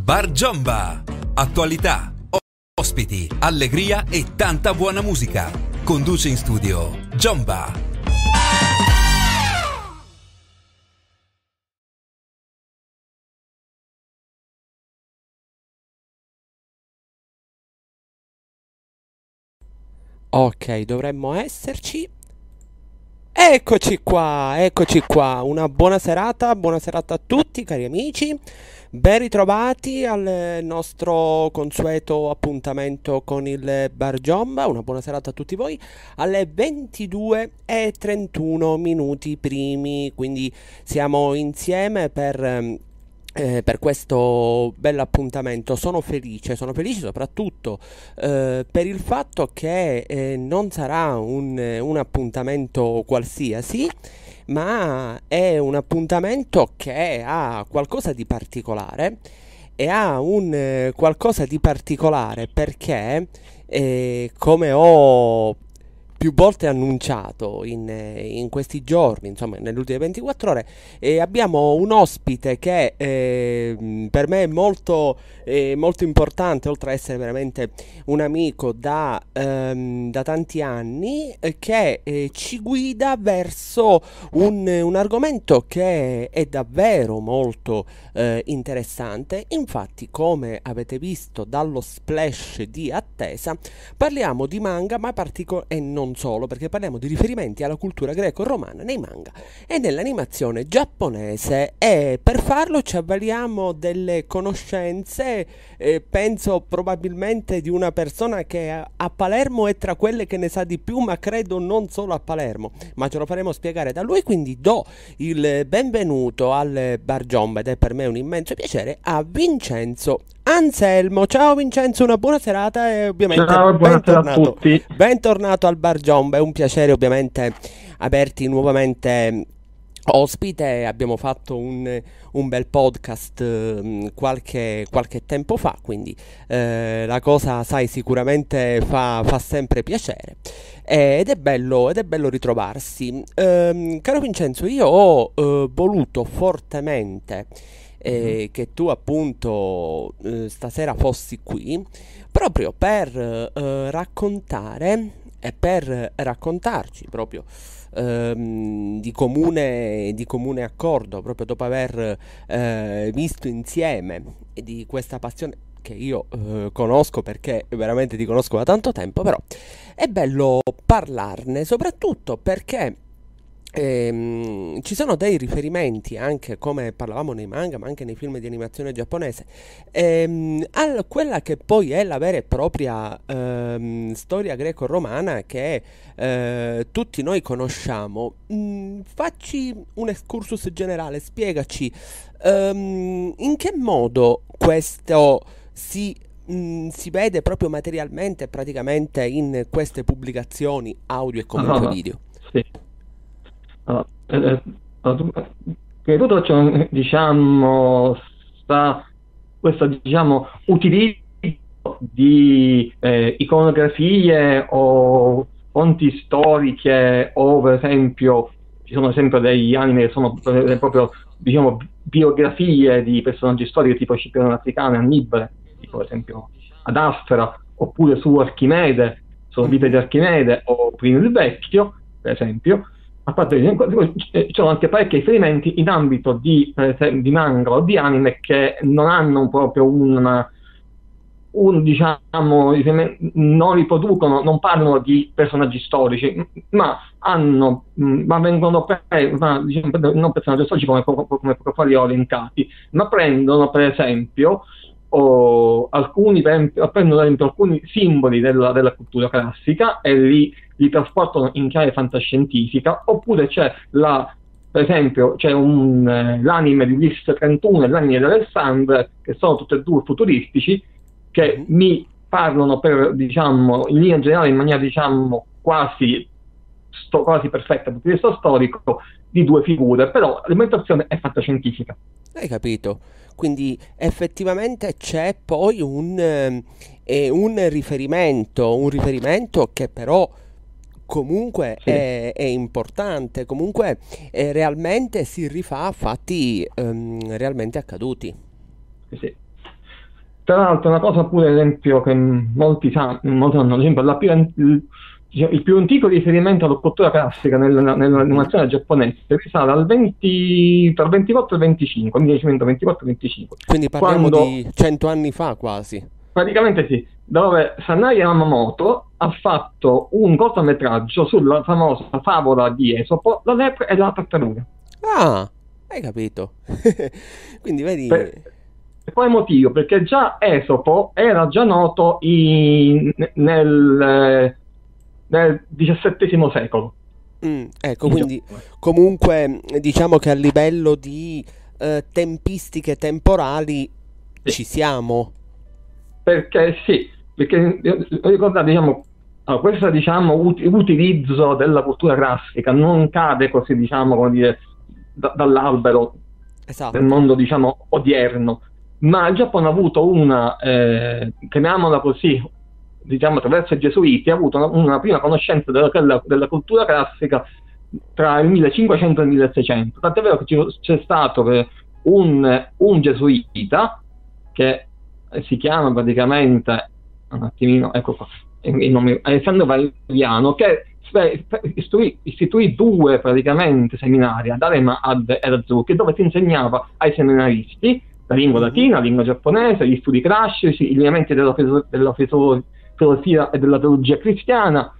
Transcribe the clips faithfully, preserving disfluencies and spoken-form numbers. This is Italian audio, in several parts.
Bar Giomba. Attualità, ospiti, allegria e tanta buona musica. Conduce in studio Giomba. Ok, dovremmo esserci. Eccoci qua, eccoci qua. Una buona serata, buona serata a tutti, cari amici. Ben ritrovati al nostro consueto appuntamento con il Bar Giomba. Una buona serata a tutti voi. Alle ventidue e trentuno minuti primi, quindi siamo insieme per ehm, eh, per questo bello appuntamento. Sono felice, sono felice soprattutto eh, per il fatto che eh, non sarà un, eh, un appuntamento qualsiasi, ma è un appuntamento che ha qualcosa di particolare e ha un eh, qualcosa di particolare perché, eh, come ho più volte annunciato in, eh, in questi giorni, insomma nelle ultime ventiquattro ore, e abbiamo un ospite che eh, per me è molto, eh, molto importante, oltre ad essere veramente un amico da, ehm, da tanti anni, eh, che eh, ci guida verso un, un argomento che è davvero molto eh, interessante. Infatti, come avete visto dallo splash di attesa, parliamo di manga, ma partico- e non solo, perché parliamo di riferimenti alla cultura greco-romana nei manga e nell'animazione giapponese, e per farlo ci avvaliamo delle conoscenze, eh, penso probabilmente di una persona che a, a Palermo è tra quelle che ne sa di più, ma credo non solo a Palermo, ma ce lo faremo spiegare da lui. Quindi do il benvenuto al Bar Giomba, ed è per me un immenso piacere, a Vincenzo Anselmo. Ciao Vincenzo, una buona serata e ovviamente Ciao, buonasera a bentornato. tutti. Bentornato al Bar Giomba, è un piacere ovviamente averti nuovamente ospite. Abbiamo fatto un, un bel podcast eh, qualche, qualche tempo fa, quindi eh, la cosa, sai, sicuramente fa, fa sempre piacere. Eh, ed è bello, ed è bello ritrovarsi. Ehm, caro Vincenzo, io ho eh, voluto fortemente eh, che tu appunto eh, stasera fossi qui proprio per eh, raccontare e per raccontarci proprio ehm, di comune, di comune accordo, proprio dopo aver eh, visto insieme e di questa passione che io eh, conosco, perché veramente ti conosco da tanto tempo, però è bello parlarne, soprattutto perché Ehm, ci sono dei riferimenti, anche come parlavamo nei manga, ma anche nei film di animazione giapponese, ehm, a quella che poi è la vera e propria ehm, storia greco-romana che eh, tutti noi conosciamo. Mm, facci un excursus generale, spiegaci ehm, in che modo questo si, mm, si vede proprio materialmente, praticamente in queste pubblicazioni audio e comunque Allora, video. sì. Allora, eh, eh, allora, prima di tutto c'è un, diciamo, sta, questo diciamo, utilizzo di eh, iconografie o fonti storiche, o per esempio ci sono sempre degli anime che sono eh, proprio diciamo, biografie di personaggi storici tipo Scipione l'Africano e Annibale, tipo per esempio ad Asfera, oppure su Archimede, sulla vita di Mhm. Archimede o Plinio il Vecchio, per esempio. A parte ci sono anche parecchi riferimenti in ambito di, per esempio, di manga o di anime che non hanno proprio una, un, diciamo, non riproducono, non parlano di personaggi storici, ma hanno, ma vengono pre, ma, diciamo, non personaggi storici come, come, come proprio li ho elencati, ma prendono per esempio o alcuni, per, prendono per esempio alcuni simboli della, della cultura classica e li, li trasportano in chiave fantascientifica, oppure c'è la, per esempio c'è un, eh, l'anime di Ulisse trentuno e l'anime di Alessandre, che sono tutti e due futuristici, che Mhm. mi parlano per, diciamo, in linea generale, in maniera diciamo quasi, sto, quasi perfetta dal punto di vista storico, di due figure, però l'alimentazione è fantascientifica. Hai capito? Quindi effettivamente c'è poi un, ehm, eh, un riferimento, un riferimento che però comunque Sì, è, è importante, comunque eh, realmente si rifà a fatti ehm, realmente accaduti. sì, sì. tra l'altro una cosa pure, ad esempio, che molti sanno, molti sanno, ad esempio, la più, il, il più antico riferimento alla cultura classica nella- nell'animazione giapponese risale al venti, tra il ventiquattro e il venticinque, millenovecentoventiquattro venticinque, Quindi parliamo quando di cento anni fa quasi. praticamente sì, dove Sanae Yamamoto ha fatto un cortometraggio sulla famosa favola di Esopo, la lepre e la tartaruga. Ah, hai capito. Quindi vedi, Per, per quale motivo? Perché già Esopo era già noto in- nel, eh, nel diciassettesimo secolo mm, ecco, in quindi Giappone. comunque diciamo che a livello di eh, tempistiche temporali Sì. ci siamo. Perché sì, perché eh, ricordate, diciamo, allora, questo diciamo, ut- utilizzo della cultura classica non cade così, diciamo, come dire, da- dall'albero del Esatto. mondo, diciamo, odierno, ma il Giappone ha avuto una, eh, chiamiamola così, diciamo, attraverso i gesuiti, ha avuto una, una prima conoscenza della, della- della cultura classica tra il millecinquecento e il milleseicento, tant'è vero che ci- c'è stato eh, un, un gesuita che eh, si chiama praticamente, un attimino, ecco qua, il il nome, Alessandro Valeriano, che spe- istruì, istituì due praticamente seminari ad Arema ad- ed Azuchi, dove si insegnava ai seminaristi la lingua Mhm. latina, la lingua giapponese, gli studi classici, i lineamenti della, filoso- della filoso- filosofia e della teologia cristiana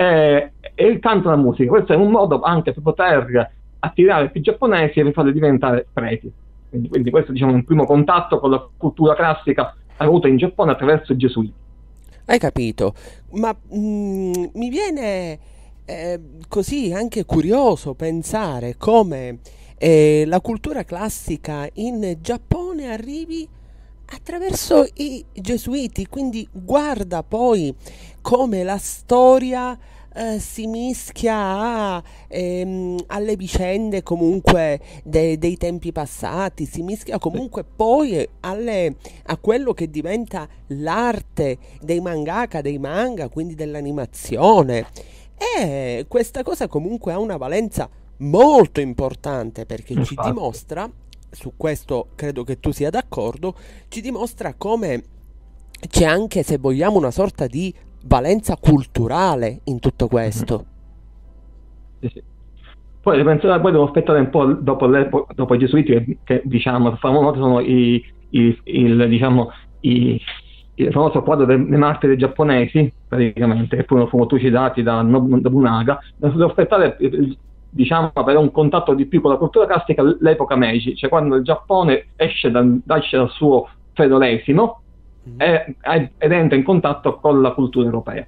e, e il canto e la musica. Questo è un modo anche per poter attirare più giapponesi e per farli diventare preti. Quindi, quindi questo diciamo, è un primo contatto con la cultura classica avuta in Giappone attraverso i gesuiti. Hai capito? Ma mm, mi viene eh, così anche curioso pensare come eh, la cultura classica in Giappone arrivi attraverso i gesuiti, quindi guarda poi come la storia eh, si mischia a, ehm, alle vicende comunque de- dei tempi passati, si mischia comunque poi alle a quello che diventa l'arte dei mangaka, dei manga, quindi dell'animazione. E questa cosa comunque ha una valenza molto importante perché ci Infatti, dimostra, su questo credo che tu sia d'accordo, ci dimostra come c'è anche, se vogliamo, una sorta di valenza culturale in tutto mhm, questo. sì, sì. Poi, penso- poi devo aspettare un po' dopo, l'epo- dopo i gesuiti che, che, diciamo, famoso sono i, i- il, diciamo, i, il famoso quadro dei, dei martiri giapponesi, praticamente, che poi furono trucidati da Nobu- Nobunaga. Devo aspettare, eh, diciamo, per un contatto di più con la cultura classica l'epoca Meiji, cioè quando il Giappone esce, dal- esce dal suo feudalesimo Mhm. e- ed entra in contatto con la cultura europea.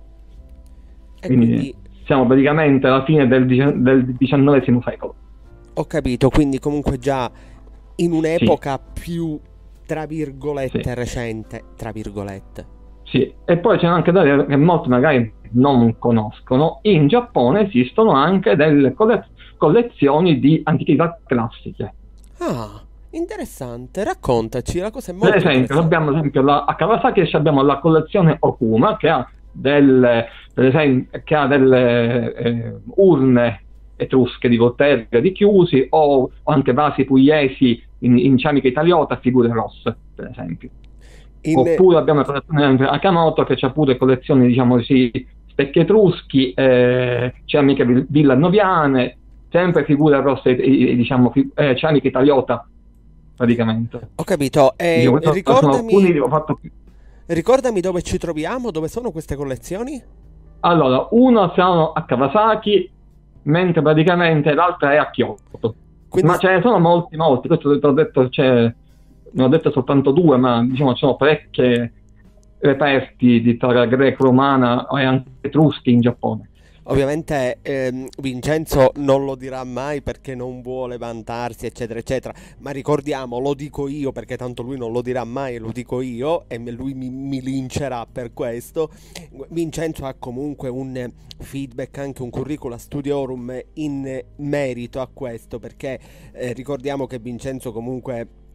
E Quindi quindi siamo praticamente alla fine del, dici- del diciannovesimo secolo. ho capito, quindi comunque già in Sì, un'epoca più, tra sì, virgolette, recente, tra virgolette. sì. E poi c'è anche da dire che molti magari non conoscono, in Giappone esistono anche delle colle- collezioni di antichità classiche. Ah, interessante, raccontaci, la cosa è Per molto esempio, interessante. abbiamo ad esempio la, a Kawasaki abbiamo la collezione Okuma che ha delle, per esempio, che ha delle eh, urne etrusche di Volterra di chiusi o, o anche vasi pugliesi in, in ceramica italiota a figure rosse, per esempio. In, Oppure abbiamo la collezione Akamoto che ha pure collezioni, diciamo così, specchi etruschi, eh, ceramiche vil- villanoviane, sempre figure rosse, eh, diciamo, fi- eh, ceramica italiota, praticamente. ho capito, Dice, e questo sono ricordami, alcuni che ho fatto. ricordami dove ci troviamo, dove sono queste collezioni? Allora, uno siamo a Kawasaki, mentre praticamente l'altra è a Kyoto. Quindi Ma ce ne sono molti, molti. Questo te l'ho detto, c'è, ne ho detto soltanto due, ma diciamo ci sono parecchie reperti di storia greco-romana e anche etruschi in Giappone. ovviamente ehm, Vincenzo non lo dirà mai perché non vuole vantarsi, eccetera, eccetera, ma ricordiamo, lo dico io perché tanto lui non lo dirà mai, lo dico io e me- lui mi, mi lincerà per questo. Vincenzo ha comunque un feedback, anche un curricula studiorum in merito a questo, perché eh, ricordiamo che Vincenzo comunque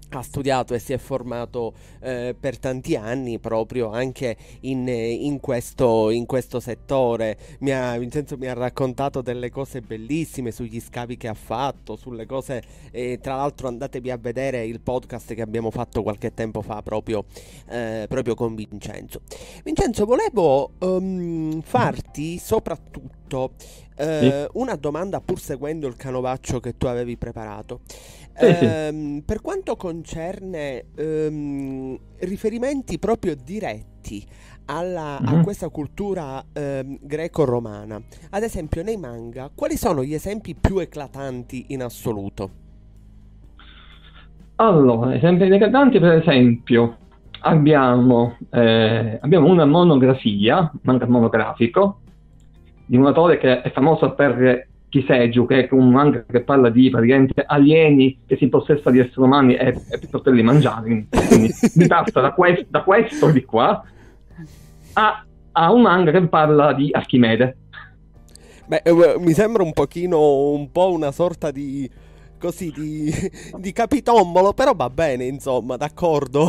ha studiato e si è formato eh, per tanti anni proprio anche in, in questo, in questo settore. Mi ha, Vincenzo mi ha raccontato delle cose bellissime sugli scavi che ha fatto, sulle cose, eh, tra l'altro andatevi a vedere il podcast che abbiamo fatto qualche tempo fa proprio, eh, proprio con Vincenzo. Vincenzo, volevo um, farti soprattutto eh, Sì. una domanda, pur seguendo il canovaccio che tu avevi preparato. Sì, sì. Ehm, per quanto concerne ehm, riferimenti proprio diretti alla, a Mhm. questa cultura ehm, greco-romana, ad esempio nei manga, quali sono gli esempi più eclatanti in assoluto? Allora, esempi eclatanti, per esempio, abbiamo, eh, abbiamo una monografia, manga monografico, di un autore che è famoso per Kiseiju, che è un manga che parla di praticamente alieni che si impossessa di esseri umani e, e poterli mangiare. Quindi, quindi mi passa da, quest, da questo di qua a, a un manga che parla di Archimede. Beh, eh, mi sembra un pochino, un po' una sorta di, così, di, di capitombolo, però va bene, insomma, d'accordo.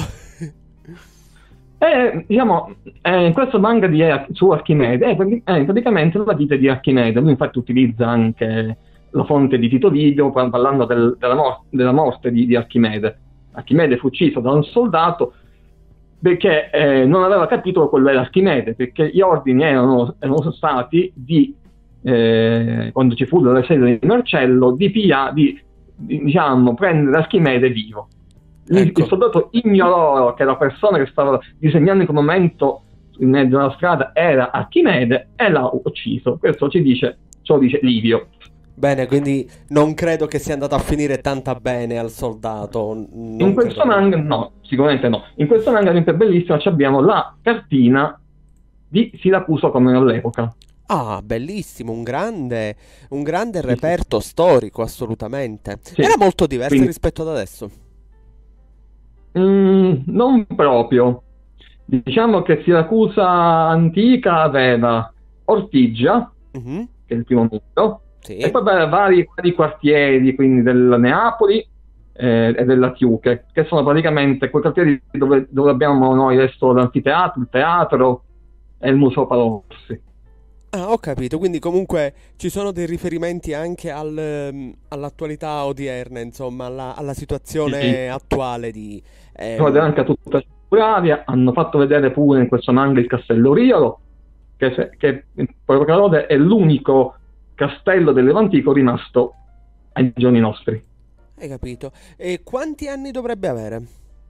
E, diciamo, eh, in questo manga di, su Archimede è, prati- è praticamente la vita di Archimede. Lui infatti utilizza anche la fonte di Tito Livio par- parlando del- della, mor- della morte di, di Archimede. Archimede fu ucciso da un soldato perché eh, non aveva capito che quello era Archimede, perché gli ordini erano, erano stati di, eh, quando ci fu l'assedio di Marcello, di, pia- di, di diciamo, prendere Archimede vivo. Il, Ecco. il soldato ignorò che la persona che stava disegnando in quel momento in mezzo alla strada era Archimede e l'ha ucciso. Questo ci dice, ce lo dice Livio. Bene, quindi non credo che sia andato a finire tanta bene al soldato. Non In questo credo. manga no, sicuramente no. In questo manga sempre bellissimo ci abbiamo la cartina di Siracusa come all'epoca. Ah, bellissimo, un grande, un grande Sì, sì. reperto storico, assolutamente. Sì. Era molto diverso Quindi- rispetto ad adesso. Mm, non proprio. Diciamo che Siracusa antica aveva Ortigia, Mhm, che è il primo mito, sì. e poi beh, vari, vari quartieri, quindi del Neapoli eh, e della Tiuche, che sono praticamente quei quartieri dove, dove abbiamo noi adesso l'anfiteatro, il teatro e il museo Palazzi. Ah, ho capito, quindi comunque ci sono dei riferimenti anche al, ehm, all'attualità odierna, insomma, alla, alla situazione Sì. attuale di... ehm, Sono anche a tutta Suraria, hanno fatto vedere pure in questo manga il castello Riolo, che, se- che in poche parole è l'unico castello del Levante antico rimasto ai giorni nostri. Hai capito? E quanti anni dovrebbe avere?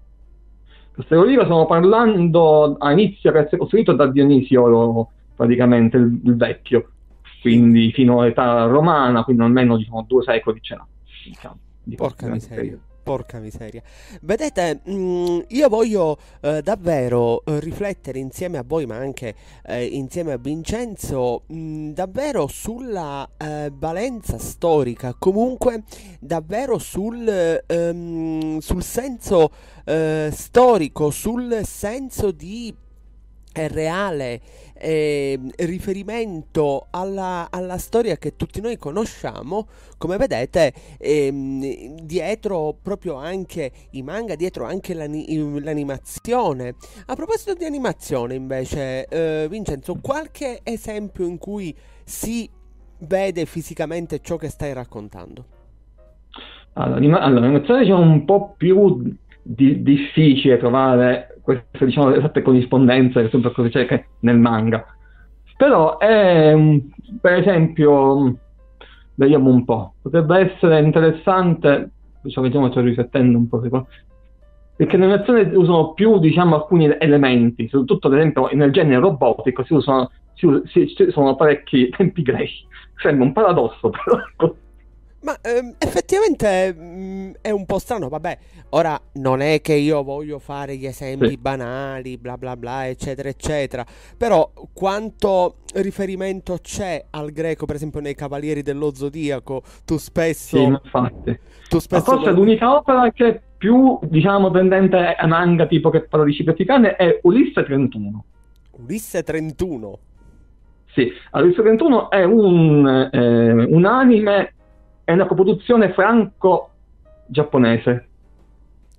Castello Riolo stiamo parlando a inizio che è costruito da Dionisio, praticamente il, il vecchio, quindi fino all'età romana, quindi almeno diciamo due secoli ce l'ha. Diciamo, di Porca questo miseria, periodo. porca miseria. Vedete, mm, io voglio eh, davvero eh, riflettere insieme a voi, ma anche eh, insieme a Vincenzo, mm, davvero sulla eh, valenza storica, comunque davvero sul, ehm, sul senso eh, storico, sul senso di è reale eh, riferimento alla, alla storia che tutti noi conosciamo. Come vedete, ehm, dietro proprio anche i manga, dietro anche l'ani- l'animazione. A proposito di animazione, invece, eh, Vincenzo, qualche esempio in cui si vede fisicamente ciò che stai raccontando? Allora, l'anima- allora, l'animazione diciamo un po' più di- difficile trovare queste diciamo esatte corrispondenze che sempre cosa c'è che nel manga, però è mm, per esempio mm, vediamo un po', potrebbe essere interessante, diciamo, vediamo, sto riflettendo un po' secondo- perché nell'animazione usano più diciamo alcuni elementi, soprattutto ad esempio nel genere robotico si usano, si, us- si- si usano parecchi tempi greci. Sembra un paradosso però. Ma ehm, effettivamente mm, è un po' strano, vabbè, ora non è che io voglio fare gli esempi Sì. banali, bla bla bla, eccetera, eccetera, però quanto riferimento c'è al greco, per esempio nei Cavalieri dello Zodiaco, tu Sì, spesso, infatti. tu Ma spesso forse me- l'unica opera che è più, diciamo, tendente a manga tipo che parla di cipri africane è Ulisse trentuno. Ulisse trentuno. Sì, allora, Ulisse trentuno è un, eh, un anime, è una coproduzione franco-giapponese.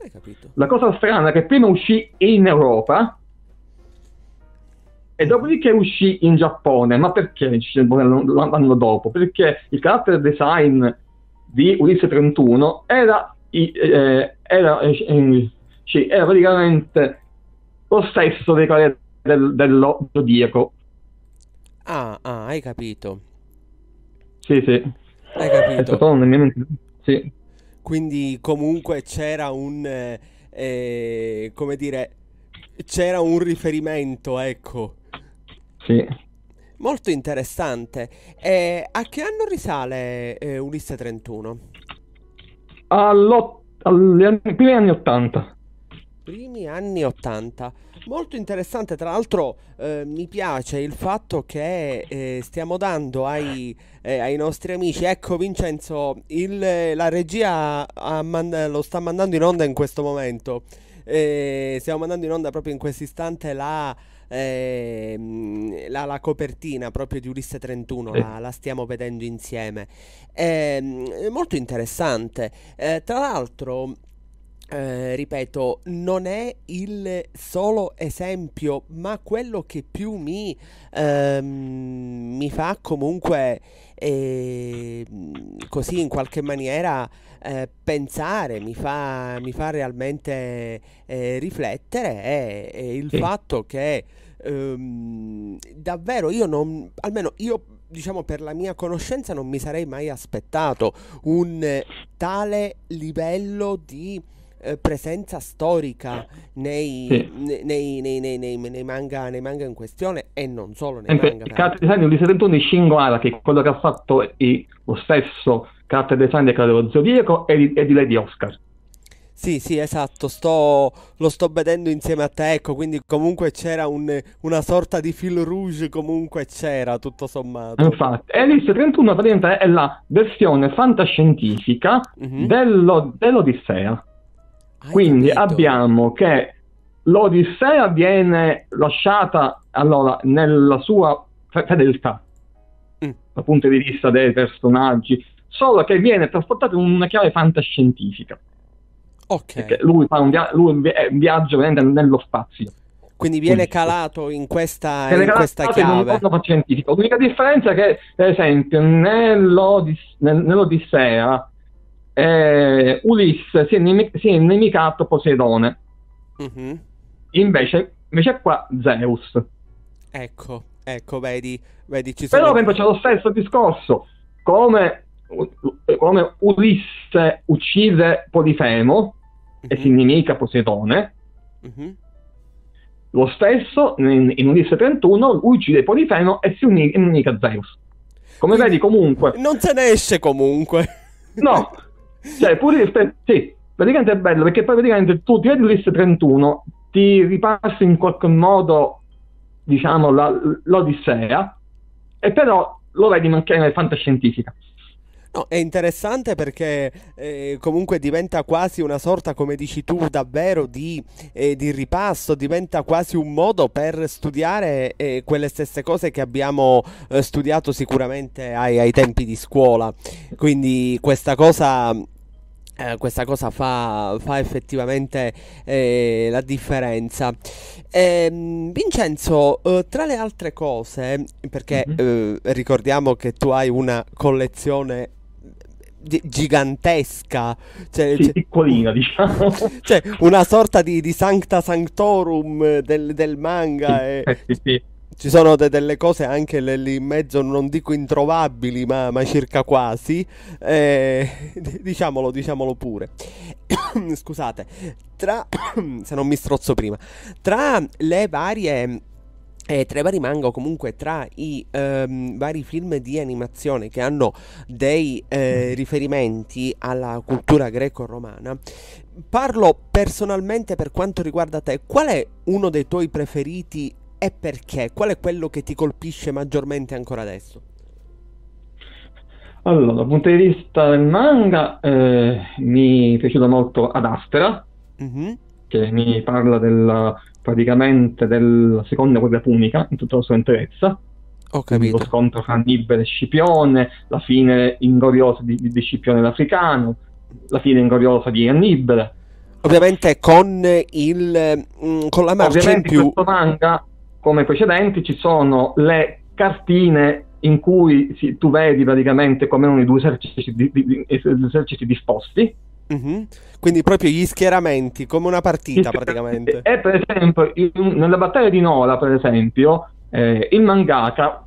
Hai capito? La cosa strana è che prima uscì in Europa e dopodiché uscì in Giappone. Ma perché l'anno dopo? Perché il character design di Ulisse trentuno era, eh, era, eh, sì, era praticamente lo stesso dei Cavalieri del, dello Zodiaco. Ah, ah, hai capito. Sì, sì. Hai È capito. stato nel mio mente. Sì, Quindi comunque c'era un, eh, eh, come dire, c'era un riferimento, ecco. sì. Molto interessante. E a che anno risale eh, Ulisse trentuno? All'o- agli anni- primi anni ottanta. Primi anni ottanta. Molto interessante, tra l'altro eh, mi piace il fatto che eh, stiamo dando ai, eh, ai nostri amici, ecco Vincenzo, il- la regia ha mand- lo sta mandando in onda in questo momento. Eh, stiamo mandando in onda proprio in questo istante la, ehm, la, la copertina proprio di Ulisse trentuno, Sì. la, la stiamo vedendo insieme. Ehm, È molto interessante. Eh, tra l'altro... Eh, ripeto, non è il solo esempio, ma quello che più mi, ehm, mi fa comunque eh, così in qualche maniera eh, pensare, mi fa, mi fa realmente eh, riflettere è, è il Sì. fatto che ehm, davvero io non, almeno io diciamo per la mia conoscenza non mi sarei mai aspettato un eh, tale livello di eh, presenza storica nei, Sì. ne- nei, nei, nei, nei- nei manga, nei manga in questione e non solo nei Sempre manga il peraltro. character design di Ulisse trentuno di Shingo Araki, che è quello che ha fatto i- lo stesso character design del Cavaliere dello Zodiaco e di, e di Lady Oscar. Sì, sì, esatto, sto, lo sto vedendo insieme a te, ecco, quindi comunque c'era un- una sorta di fil rouge, comunque c'era, tutto sommato. Infatti, e Ulisse trentuno praticamente è la versione fantascientifica Mhm. dello- dell'Odissea. Hai Quindi capito? abbiamo che l'Odissea viene lasciata allora nella sua fe- fedeltà Mm, dal punto di vista dei personaggi, solo che viene trasportato in una chiave fantascientifica, perché ok, lui fa un, via- lui vi- è un viaggio veramente nello spazio. quindi viene Ulisse. calato in questa, Viene in questa calato in un chiave. mondo scientifico. L'unica differenza è che, per esempio, nell'Odis- nel- nell'Odissea eh, Ulisse si è, inimi- si è inimicato Poseidone, Mhm. invece, invece qua Zeus. Ecco, ecco, vedi, vedi, ci Però sono... per esempio, c'è lo stesso discorso, come, come Ulisse uccide Polifemo e si Mhm, inimica Poseidone, mhm. lo stesso in, in Ulisse trentuno lui uccide Polifemo e si uni- inimica Zeus. Come Quindi vedi comunque, non se ne esce comunque. no, cioè pure, spe- sì, praticamente è bello perché poi praticamente tu ti vedi Ulisse trentuno, ti ripassi in qualche modo, diciamo, la- l'Odissea, e però lo vedi in chiave fantascientifica. No, è interessante perché eh, comunque diventa quasi una sorta, come dici tu, davvero di, eh, di ripasso, diventa quasi un modo per studiare eh, quelle stesse cose che abbiamo eh, studiato sicuramente ai, ai tempi di scuola. Quindi questa cosa, eh, questa cosa fa, fa effettivamente eh, la differenza. Ehm, Vincenzo, eh, tra le altre cose, perché Mhm. eh, ricordiamo che tu hai una collezione gi- gigantesca, cioè, Sì, cioè- piccolina, diciamo. cioè, una sorta di, di sancta sanctorum del, del manga. E Eh, sì, sì. ci sono de- delle cose anche le- lì in mezzo, non dico introvabili, ma, ma circa quasi. Eh, d- diciamolo, diciamolo pure. Scusate, tra se non mi strozzo prima, tra le varie. Eh, tra i vari manga o comunque tra i ehm, vari film di animazione che hanno dei eh, riferimenti alla cultura greco-romana, parlo personalmente per quanto riguarda te, qual è uno dei tuoi preferiti e perché? Qual è quello che ti colpisce maggiormente ancora adesso? Allora, dal punto di vista del manga, eh, mi è piaciuto molto Ad Astra, Mhm, che mi parla del, praticamente della seconda guerra punica in tutta la sua interezza, ho quindi lo capito. scontro fra Nibel e Scipione, la fine ingloriosa di, di Scipione l'Africano, la fine ingloriosa di Annibale. Ovviamente con il mh, con la marcia Ovviamente in più. in questo manga, come i precedenti, ci sono le cartine in cui si, tu vedi praticamente come uno i due eserciti, di, di, di, eserciti disposti. Mm-hmm. Quindi proprio gli schieramenti, come una partita praticamente. E per esempio, in, nella battaglia di Nola, per esempio, eh, il mangaka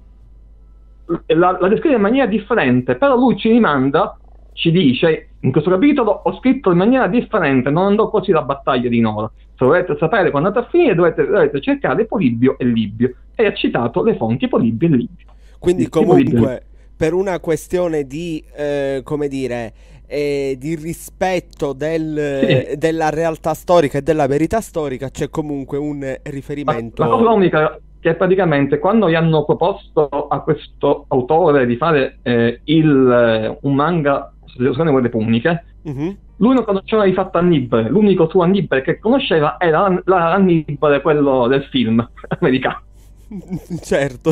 la, la descrive in maniera differente, però lui ci rimanda, ci dice, in questo capitolo ho scritto in maniera differente, non andò così la battaglia di Nola. Se volete sapere quando è andata a finire, dovete, dovete cercare Polibio e Libio. E ha citato le fonti Polibio e Libio. Quindi comunque, per una questione di, eh, come dire, eh, di rispetto del, sì. della realtà storica e della verità storica, c'è comunque un riferimento. La cosa unica che praticamente quando gli hanno proposto a questo autore di fare eh, il, un manga sulle guerre puniche, mm-hmm. lui non conosceva di fatto Annibale, l'unico suo Annibale che conosceva era l'Annibale, quello del film americano. Certo.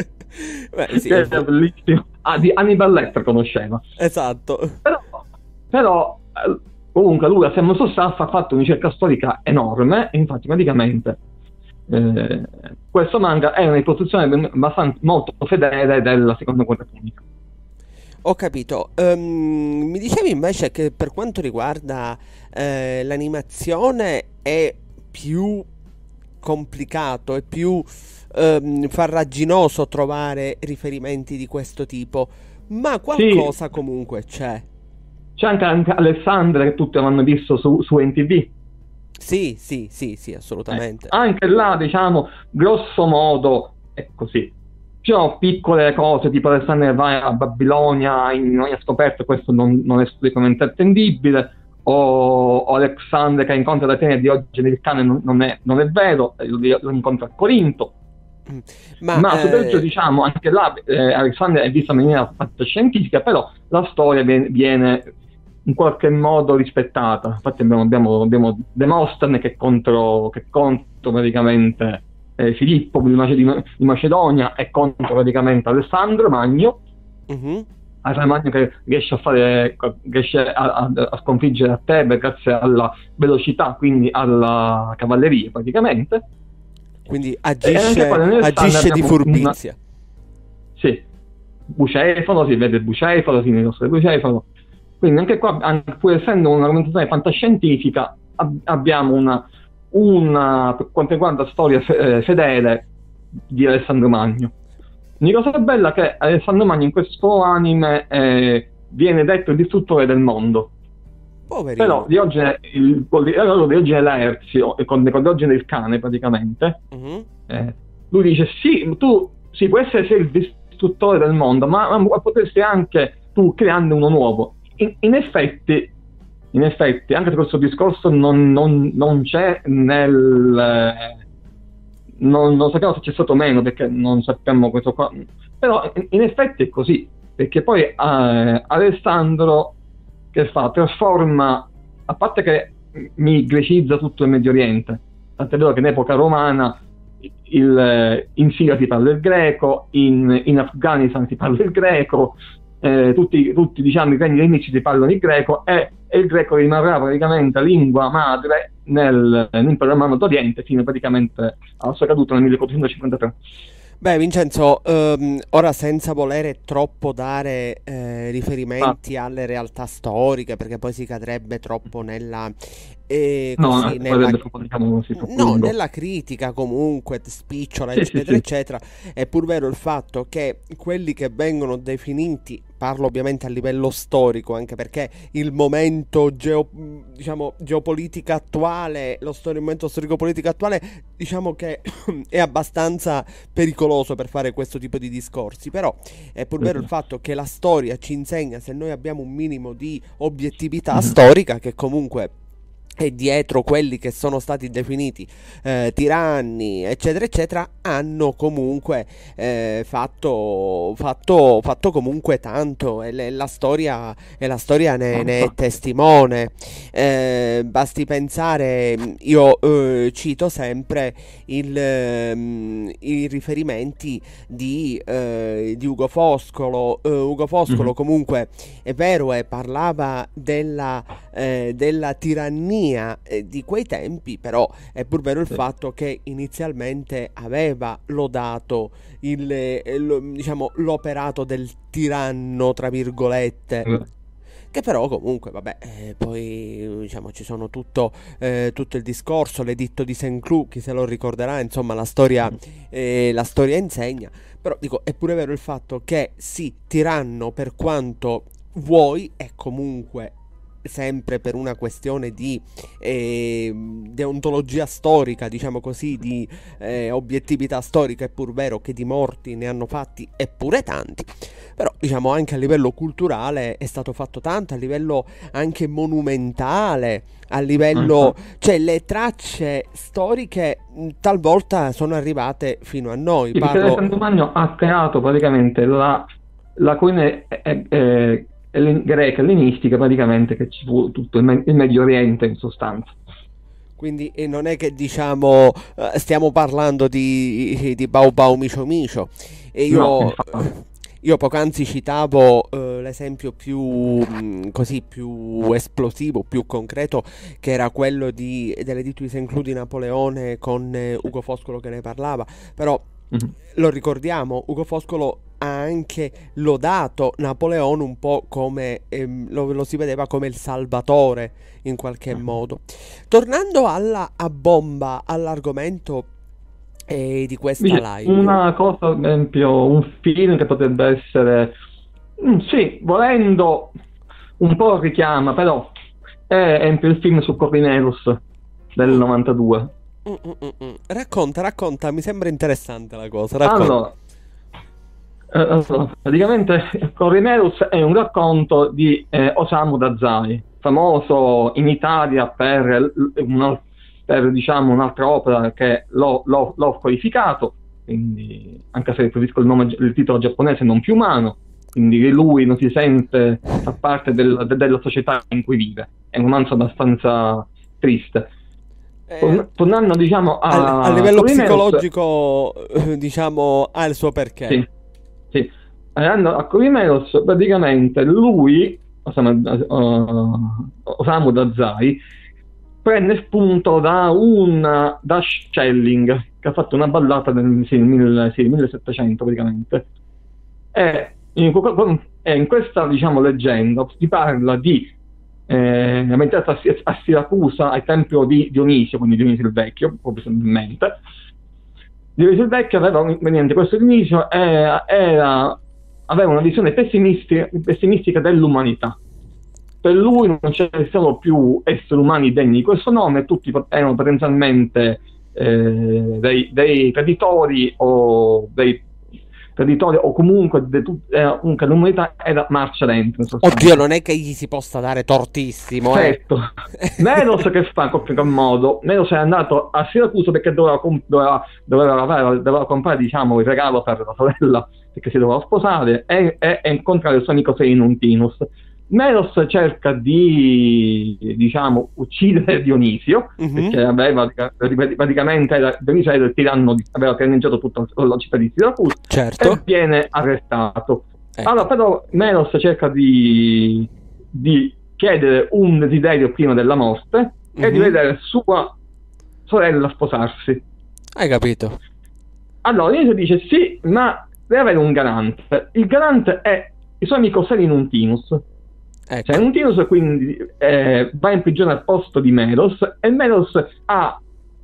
Beh, sì, che era bellissimo. Ah, di Hannibal Lecter conosceva. Esatto. Però, però comunque lui a Samuel Sossaf ha fatto una ricerca storica enorme, e infatti praticamente eh, questo manga è una riproduzione abbastanza molto fedele della seconda guerra punica. Ho capito. Um, mi dicevi invece che per quanto riguarda eh, l'animazione è più complicato, è più um, farraginoso trovare riferimenti di questo tipo, ma qualcosa sì. comunque c'è. C'è anche, anche Alessandra, che tutti avranno visto su, su M T V. Sì, sì, sì, sì, assolutamente. Eh, anche là, diciamo, grosso modo è così. Ci sono piccole cose, tipo Alessandra vai a Babilonia in ogni scoperta, questo non, non è storicamente attendibile, o, o Alexandre che incontra la Atene di Diogene il cane, non, non, è, non è vero, lo, lo incontra a Corinto. Ma, Ma eh... su diciamo, anche là eh, Alexandre è vista in maniera fantascientifica, però la storia viene, viene in qualche modo rispettata. Infatti abbiamo, abbiamo, abbiamo Demostene che contro, che contro praticamente eh, Filippo di, Mace- di Macedonia e contro praticamente Alessandro Magno. Mm-hmm. Alessandro Magno che riesce a fare riesce a, a, a sconfiggere a Tebe grazie alla velocità, quindi alla cavalleria praticamente. Quindi agisce, agisce di furbizia. Una... Sì, Bucefalo, si vede Bucefalo, si vede Bucefalo. Quindi anche qua, anche pur essendo un'argomentazione fantascientifica, ab- abbiamo una, una, per quanto riguarda storia fe- fedele di Alessandro Magno. Una cosa bella è che Alessandro Magno in questo anime eh, viene detto il distruttore del mondo. Poverino. Però Diogene, il, il Diogene Laerzio, con, con Diogene il cane praticamente, uh-huh. eh, lui dice sì, tu sì, puoi essere sì, il distruttore del mondo, ma, ma potresti anche tu crearne uno nuovo. In, in effetti, in effetti, anche se questo discorso non, non, non c'è nel... Eh, non, non sappiamo se c'è stato o meno, perché non sappiamo questo qua, però in, in effetti è così, perché poi eh, Alessandro che fa? Trasforma, a parte che mi grecizza tutto il Medio Oriente, tant'è vero che in epoca romana il, in Siria si parla il greco, in, in Afghanistan si parla il greco, eh, tutti, tutti diciamo i regni nemici si parlano il greco, e, e il greco rimarrà praticamente lingua madre nel, nell'impero romano d'Oriente fino praticamente alla sua caduta nel millequattrocentocinquantatré. Beh, Vincenzo, ehm, ora senza volere troppo dare eh, riferimenti ah. alle realtà storiche, perché poi si cadrebbe troppo nella, eh, così, no, nella, troppo, diciamo, così, no, nella critica comunque spicciola, sì, eccetera, sì, eccetera. È pur vero il fatto che quelli che vengono definiti, parlo ovviamente a livello storico, anche perché il momento geo, diciamo, geopolitica attuale, lo stor- il momento storico-politico attuale, diciamo che è abbastanza pericoloso per fare questo tipo di discorsi, però è pur vero il fatto che la storia ci insegna, se noi abbiamo un minimo di obiettività storica, che comunque e dietro quelli che sono stati definiti eh, tiranni eccetera eccetera hanno comunque eh, fatto, fatto, fatto comunque tanto, e le, la storia, e la storia ne, ne è testimone. Eh, basti pensare, io eh, cito sempre il, eh, i riferimenti di, eh, di Ugo Foscolo. eh, Ugo Foscolo mm-hmm. comunque è vero, eh, parlava della, eh, della tirannia ironia eh, di quei tempi, però è pur vero il Sì. fatto che inizialmente aveva lodato il, eh, lo- diciamo, l'operato del tiranno, tra virgolette, Eh, che però comunque, vabbè, eh, poi diciamo ci sono tutto, eh, tutto il discorso, l'editto di Saint-Cloud, chi se lo ricorderà, insomma la storia, eh, la storia insegna, però dico, è pure vero il fatto che sì, tiranno per quanto vuoi, è comunque sempre per una questione di eh, deontologia storica, diciamo così, di eh, obiettività storica, è pur vero che di morti ne hanno fatti eppure tanti, però diciamo anche a livello culturale è stato fatto tanto, a livello anche monumentale, a livello, infatti. cioè le tracce storiche mh, talvolta sono arrivate fino a noi, Sì, perché parlo. Alessandro Magno ha creato praticamente la, la corrente eh, eh, ellen- greca ellenistica, praticamente, che ci fu tutto il, Me- il Medio Oriente in sostanza. Quindi eh, non è che diciamo eh, stiamo parlando di, di Bau Bau Micio Micio. E No, io, infatti. io poc'anzi citavo eh, l'esempio più mh, così più esplosivo, più concreto, che era quello di, dell'editto di Saint-Cloud di Napoleone con eh, Ugo Foscolo che ne parlava. Però Mhm. lo ricordiamo, Ugo Foscolo ha anche lodato Napoleone un po' come ehm, lo, lo si vedeva come il salvatore in qualche modo. Tornando alla a bomba all'argomento eh, di questa Dice, live. una cosa, ad esempio, un film che potrebbe essere, mm, sì, volendo, un po' richiama, però è, ad esempio, il film su Corvinelus del Mm, novantadue. mm, mm, mm, mm. Racconta, racconta, mi sembra interessante la cosa, racconta. Allora, eh, allora, praticamente Corvinelus è un racconto di eh, Osamu Dazai, famoso in Italia per, l- una- per, diciamo, un'altra opera che l'ho, l'ho- l'ho codificato, quindi, anche se preferisco il, nome, il titolo giapponese, Non più umano, quindi lui non si sente fa parte del- de- della società in cui vive. È un romanzo abbastanza triste. Eh, Torn- Tornando, diciamo, al- a a livello Corvinelus. psicologico, eh, diciamo, ha il suo perché. Sì, sì. Andando a Corvinellos, praticamente lui, Osamu, uh, Osamu Dazai, prende spunto da un da Schelling, che ha fatto una ballata nel sì, mille- sì, millesettecento praticamente. E in, e in questa, diciamo, leggenda si parla di eh, ambientata a, a Siracusa ai tempi di Dionisio, quindi Dionisio il Vecchio, probabilmente. Dionisio il Vecchio aveva niente, questo Dionisio era, era- aveva una visione pessimistica, pessimistica dell'umanità. Per lui non c'erano più esseri umani degni di questo nome, tutti erano potenzialmente eh, dei, dei traditori o dei traditori o comunque, de, eh, comunque l'umanità era marcia lenta in sostanza. Oddio, non è che gli si possa dare tortissimo, eh. Certo. Melos che fa in qualche modo, Melos è andato a Siracusa perché doveva, comp- doveva, doveva, avere- doveva comprare, diciamo, il regalo per la sorella perché si doveva sposare e, e, e incontrare il suo amico Seinuntinus. Melos cerca di, diciamo, uccidere Dionisio, Mhm. perché aveva praticamente era, Dionisio era il tiranno, di- aveva pianeggiato tutta la città di Siracusa e Certo. viene arrestato. Ecco. Allora, però, Melos cerca di, di chiedere un desiderio prima della morte e di Mhm. vedere sua sorella sposarsi. Hai capito? Allora, Dionisio dice sì, ma deve avere un garante. Il garante è il suo amico Selinuntinus. Ecco. Selinuntinus quindi eh, va in prigione al posto di Melos e Melos ha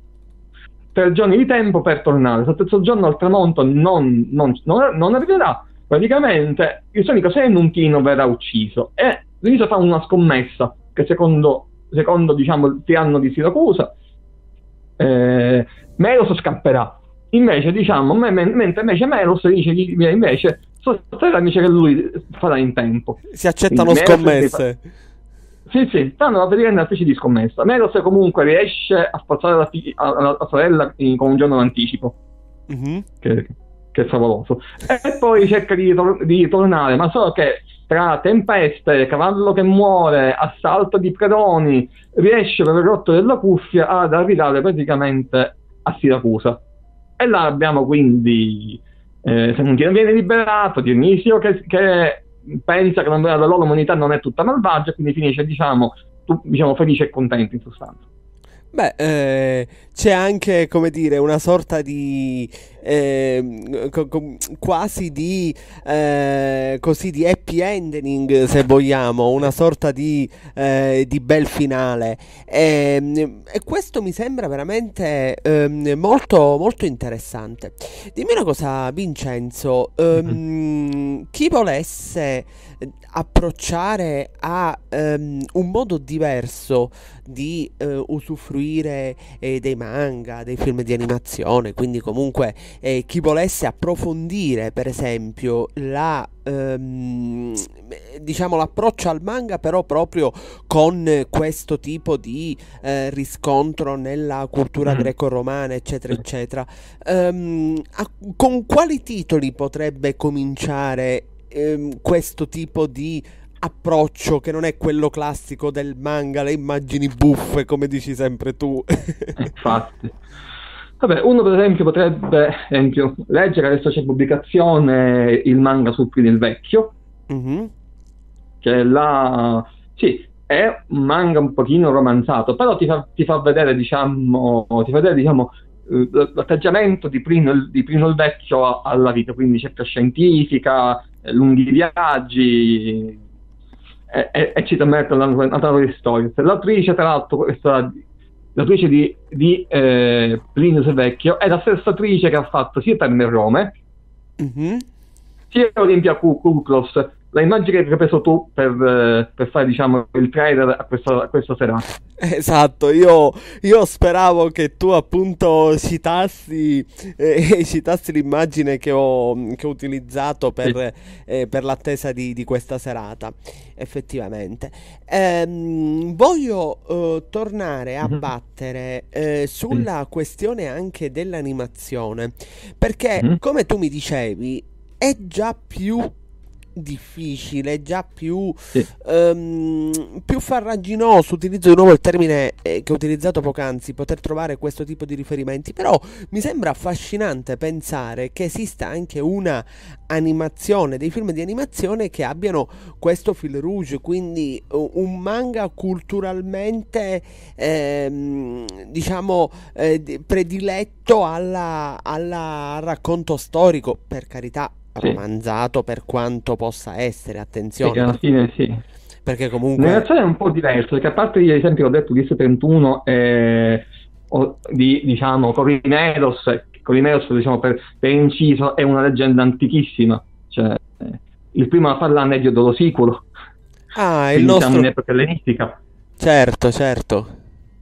tre giorni di tempo per tornare. Se il terzo giorno al tramonto non, non, non, non arriverà, praticamente il suo amico Selinuntinus verrà ucciso e Dionisio fa una scommessa che secondo, secondo diciamo, il tiranno di Siracusa eh, Melos scapperà. Invece, diciamo, me- me- mentre invece Melos dice gli- invece sosterrà invece che lui farà in tempo. Si accettano Quindi Melos scommesse. Sì, sì, stanno praticamente una specie di scommessa. Melos comunque riesce a spazzare la, fi- a- la- la sorella in- con un giorno d'anticipo, Mhm. che, che è favoloso. E poi cerca di, tor- di tornare, ma solo che tra tempeste, cavallo che muore, assalto di predoni, riesce per il rotto della cuffia ad arrivare praticamente a Siracusa. E là abbiamo quindi eh, Senuntino viene liberato, Dionisio che, che pensa che non, la loro umanità non è tutta malvagia, quindi finisce, diciamo, tu, diciamo, felice e contento in sostanza. Beh, eh, c'è anche, come dire, una sorta di eh, co- co- quasi di eh, così di happy ending, se vogliamo, una sorta di, eh, di bel finale. E, e questo mi sembra veramente ehm, molto, molto interessante. Dimmi una cosa, Vincenzo, ehm, chi volesse approcciare a ehm, un modo diverso di eh, usufruire eh, dei manga, dei film di animazione, quindi comunque eh, chi volesse approfondire per esempio la ehm, diciamo l'approccio al manga, però proprio con questo tipo di eh, riscontro nella cultura Mm. greco-romana, eccetera eccetera, ehm, a- con quali titoli potrebbe cominciare ehm, questo tipo di approccio, che non è quello classico del manga, le immagini buffe, come dici sempre tu? Infatti. Vabbè, uno per esempio potrebbe, ad esempio, leggere, adesso c'è in pubblicazione il manga sul Plinio il Vecchio, Mhm. che là, sì, è un manga un pochino romanzato, però ti fa, ti fa vedere, diciamo, ti fa vedere, diciamo, eh, l'atteggiamento di Plinio, il- di Plinio il Vecchio a- alla vita, quindi cerca scientifica, eh, lunghi viaggi, e, e, e ci mette una nuova storia. L'autrice, tra l'altro, questa, l'autrice di, di eh, Plinio il Vecchio è la stessa attrice che ha fatto sia Terme e Rome, Mhm. sia Olimpia Kuklos, la immagine che hai preso tu per, eh, per fare, diciamo, il trailer a questa, a questa serata. Esatto, io, io speravo che tu appunto citassi, eh, citassi l'immagine che ho, che ho utilizzato per, eh, per l'attesa di, di questa serata, effettivamente. Ehm, voglio eh, tornare a Mhm. battere eh, sulla questione anche dell'animazione, perché Mhm. come tu mi dicevi, è già più difficile, è già più Sì. ehm, più farraginoso, utilizzo di nuovo il termine eh, che ho utilizzato poc'anzi, poter trovare questo tipo di riferimenti, però mi sembra affascinante pensare che esista anche una animazione, dei film di animazione che abbiano questo fil rouge, quindi u- un manga culturalmente ehm, diciamo eh, di- prediletto alla, alla- al racconto storico, per carità Sì. romanzato per quanto possa essere, Sì, attenzione, alla per- fine sì. perché La comunque narrazione è un po' diversa, perché a parte gli esempi che ho detto di S trentuno e o- di, diciamo, Corinelos, Corinelos, diciamo, per, per inciso, è una leggenda antichissima, cioè eh, il primo a parlarne è Diodoro Siculo, ah, il quindi siamo in nostro, epoca ellenistica. certo, certo.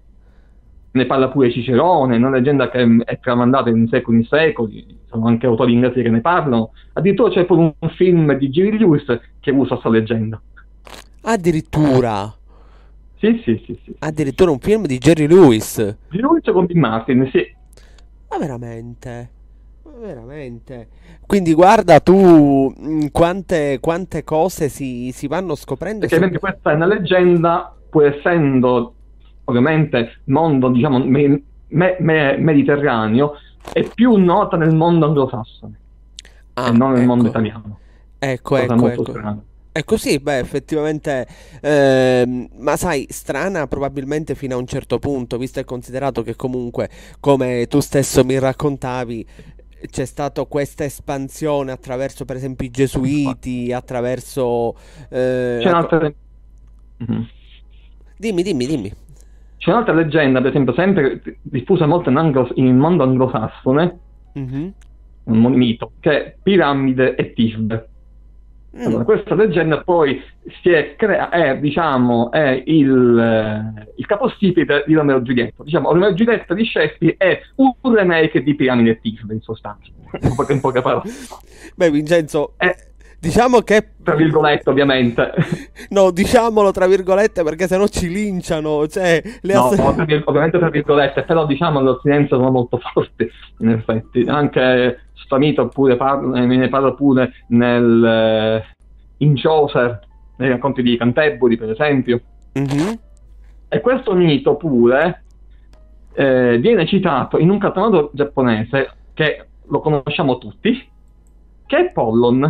Ne parla pure Cicerone, è una leggenda che è tramandata in secoli e secoli, sono anche autori inglesi che ne parlano, addirittura c'è pure un film di Jerry Lewis che usa questa leggenda. Addirittura, Sì, sì, sì, sì, sì, sì. addirittura un film di Jerry Lewis. Jerry Lewis con Bill Martin, sì. Ma veramente? Ma veramente? Quindi guarda tu mh, quante, quante cose si, si vanno scoprendo Perché su... ovviamente questa è una leggenda, pur essendo ovviamente mondo, diciamo, me- me- me- mediterraneo, è più nota nel mondo anglosassone e Ah, non nel mondo ecco, italiano, ecco, cosa ecco, molto ecco. strana. È così, beh, effettivamente, ehm, ma sai, strana probabilmente fino a un certo punto, visto e considerato che comunque, come tu stesso mi raccontavi, c'è stata questa espansione attraverso, per esempio, i gesuiti, attraverso... eh, C'è la co- un'altra, Mhm. Dimmi, dimmi, dimmi. C'è un'altra leggenda, per esempio, sempre diffusa molto in, anglo- in mondo anglosassone, Mhm. un mito, che è Piramide e Tisbe. Mm. Allora, questa leggenda poi si è crea- è, diciamo, è il, eh, il capostipite di Romeo e Giulietta. Diciamo, Romeo e Giulietta di Shakespeare è un remake di Piramide e Tisbe, in sostanza, in poche, in poche parole. Beh, Vincenzo, È, diciamo che... tra virgolette, ovviamente. No, diciamolo tra virgolette perché sennò ci linciano, cioè le No, ass- tra vir- ovviamente tra virgolette, però diciamo le ottinenze sono molto forti, in effetti. Anche Stamito pure parla, ne parla pure nel, eh, in Chaucer, nei racconti di Canterbury, per esempio. Mhm. E questo mito pure eh, viene citato in un cartonato giapponese che lo conosciamo tutti, che è Pollon.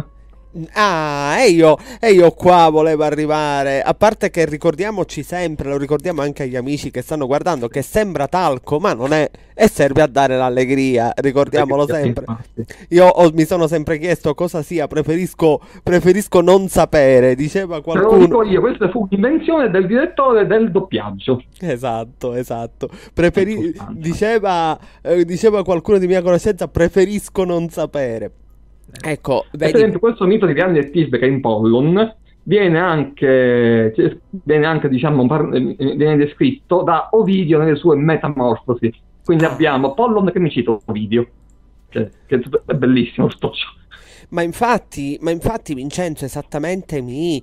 Ah, e io, e io qua volevo arrivare. A parte che ricordiamoci sempre, lo ricordiamo anche agli amici che stanno guardando, che sembra talco, ma non è, e serve a dare l'allegria, ricordiamolo sempre. Io ho- mi sono sempre chiesto cosa sia, preferisco, preferisco non sapere, diceva Te lo qualcuno. dico io, questa fu l'invenzione del direttore del doppiaggio. Esatto, esatto. Preferi- In sostanza. diceva, eh, diceva qualcuno di mia conoscenza, preferisco non sapere. Ecco, E per vedi. esempio questo mito di Vianni e Tisbe che è in Pollon viene anche, cioè, viene anche diciamo, par- eh, viene descritto da Ovidio nelle sue Metamorfosi. Quindi Ah. abbiamo Pollon che mi cita Ovidio, che, che è bellissimo sto ciò. Ma infatti, ma infatti Vincenzo esattamente mi,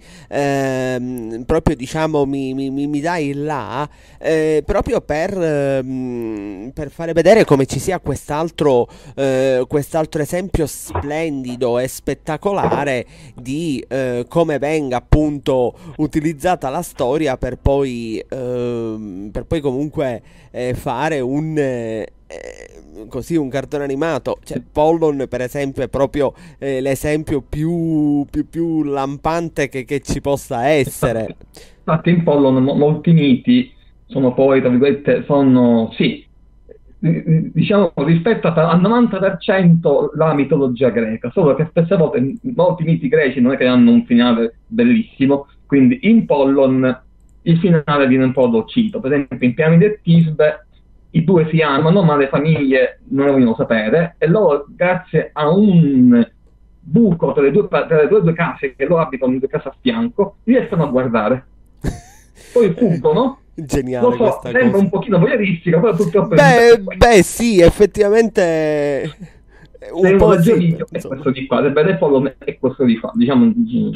ehm, proprio diciamo, mi, mi, mi, mi dai il là, eh, proprio per, ehm, per fare vedere come ci sia quest'altro, eh, quest'altro esempio splendido e spettacolare di eh, come venga appunto utilizzata la storia per poi, ehm, per poi comunque eh, fare un... eh, eh, così un cartone animato, cioè Pollon per esempio è proprio eh, l'esempio più, più, più lampante che, che ci possa essere. Infatti in Pollon mo- molti miti sono poi, tra virgolette, sono, sì, eh, diciamo rispetto a- al novanta per cento la mitologia greca, solo che spesse volte molti miti greci non è che hanno un finale bellissimo, quindi in Pollon il finale viene un po' addolcito. Per esempio in Piramide e Tisbe i due si amano, ma le famiglie non lo vogliono sapere, e loro, grazie a un buco tra le due, tra le due, due case, che loro abitano in due case a fianco, riescono a guardare. Poi fuggono. Geniale Lo so, questa sembra cosa. un pochino voyeuristica, però purtroppo è Beh, beh, sì, effettivamente eh, se un uno po' legge il sì, video è insomma. questo di qua, se vede Pollon è questo di qua, diciamo.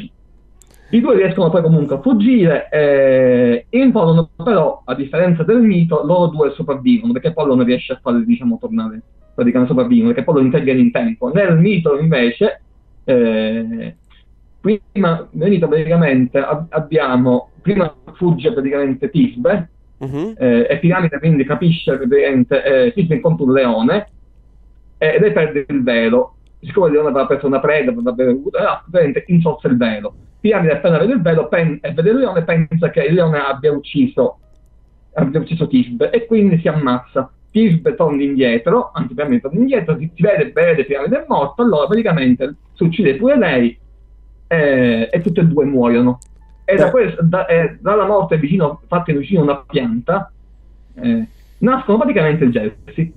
I due riescono poi comunque a fuggire, eh, in Pollon però, a differenza del mito, loro due sopravvivono, perché Pollon riesce a farli, diciamo, tornare, praticamente sopravvivono, perché Pollon interviene in tempo. Nel mito invece, eh, prima, nel mito praticamente ab- abbiamo, prima fugge praticamente Tisbe, Mhm. eh, e Piramide quindi capisce che praticamente, eh, Tisbe incontra un leone, eh, ed lei perde il velo. Siccome il leone aveva preso una preda, aveva bevuto, ah, praticamente insolza il velo. Piramide appena vede il velo pen- e vede il leone, pensa che il leone abbia ucciso, abbia ucciso Tisbe, e quindi si ammazza. Tisbe torna indietro, anzi Piramide torna indietro, si, si vede, vede Piramide è morto, allora praticamente si uccide pure lei, eh, e tutte e due muoiono. E da Beh. questo, da, eh, dalla morte vicino, fatta vicino a una pianta, eh, nascono praticamente il Jersey.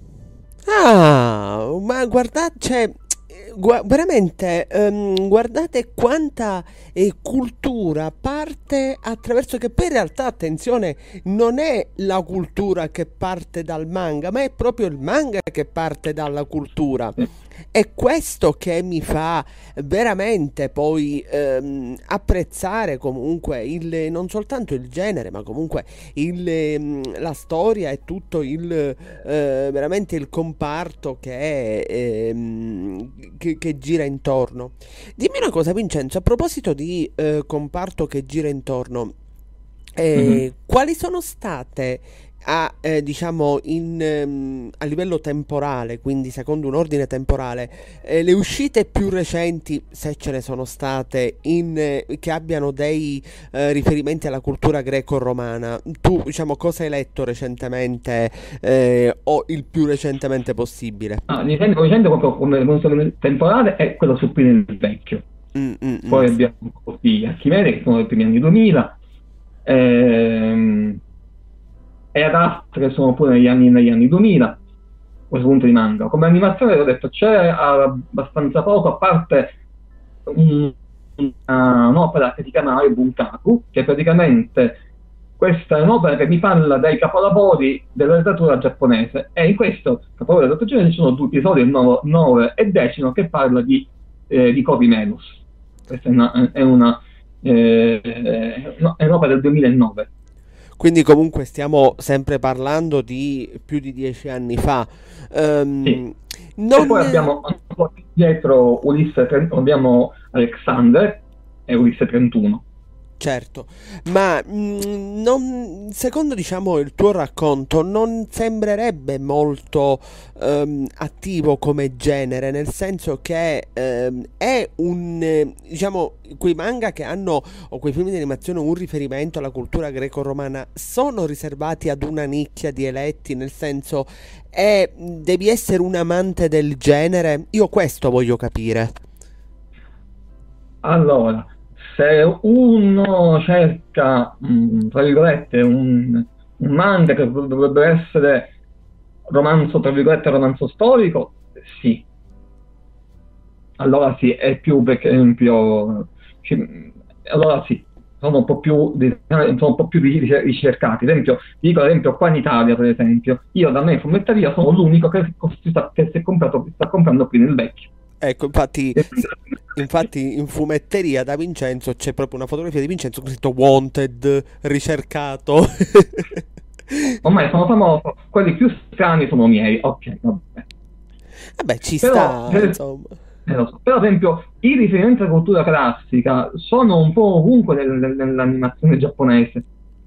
Ah, ma guardate, cioè, gua- veramente, ehm, guardate quanta eh, cultura parte attraverso, che poi in realtà, attenzione, non è la cultura che parte dal manga, ma è proprio il manga che parte dalla cultura. È questo che mi fa veramente poi ehm, apprezzare comunque il, non soltanto il genere, ma comunque il, ehm, la storia e tutto il eh, veramente il comparto che, è, ehm, che, che gira intorno. Dimmi una cosa, Vincenzo, a proposito di eh, comparto che gira intorno, eh, Mhm. quali sono state a, eh, diciamo in, ehm, a livello temporale, quindi secondo un ordine temporale, eh, le uscite più recenti, se ce ne sono state, in, eh, che abbiano dei eh, riferimenti alla cultura greco-romana? Tu, diciamo, cosa hai letto recentemente eh, o il più recentemente possibile? Ah, Nintendo recente proprio come console temporale è quello su Pino il Vecchio. Mm, mm, mm. Poi abbiamo così Archimede, che sono dei primi anni duemila, ehm, e ad Astra, che sono pure negli anni, negli anni duemila, a questo punto di manga. Come animazione, ho detto, c'è abbastanza poco, a parte un- una- un'opera che si chiama Bunkaku, che praticamente questa è un'opera che mi parla dei capolavori della letteratura giapponese, e in questo capolavoro della letteratura giapponese ci sono due episodi, il nove e decimo, che parla di, eh, di Coriolanus. Questa è una, è una, eh, no, è un'opera del duemilanove. Quindi comunque stiamo sempre parlando di più di dieci anni fa. Ehm, Sì. E non... poi abbiamo ancora dietro Ulisse trentuno, abbiamo Alexander e Ulisse trentuno. Certo, ma mh, non, secondo diciamo il tuo racconto non sembrerebbe molto ehm, attivo come genere, nel senso che ehm, è un, eh, diciamo, quei manga che hanno, o quei film di animazione, un riferimento alla cultura greco-romana, sono riservati ad una nicchia di eletti, nel senso, è, devi essere un amante del genere? Io questo voglio capire. Allora, se uno cerca, mh, tra virgolette, un, un manga che dovrebbe essere romanzo, tra virgolette, romanzo storico, sì. Allora sì, è più, per esempio, ci- allora sì, sono un po' più, di- sono un po' più ri- ricercati. Ad esempio, ti dico, ad esempio, qua in Italia, per esempio, io da me in fumetteria sono l'unico che, si sta, che si è comprato, sta comprando qui nel vecchio. Ecco, infatti, infatti in fumetteria da Vincenzo c'è proprio una fotografia di Vincenzo con scritto Wanted, ricercato. Ormai sono famoso, quelli più strani sono miei, ok, vabbè. Vabbè, ci Però, sta, eh, insomma. eh, lo so. Però, ad esempio, i riferimenti alla cultura classica sono un po' ovunque nel- nel- nell'animazione giapponese.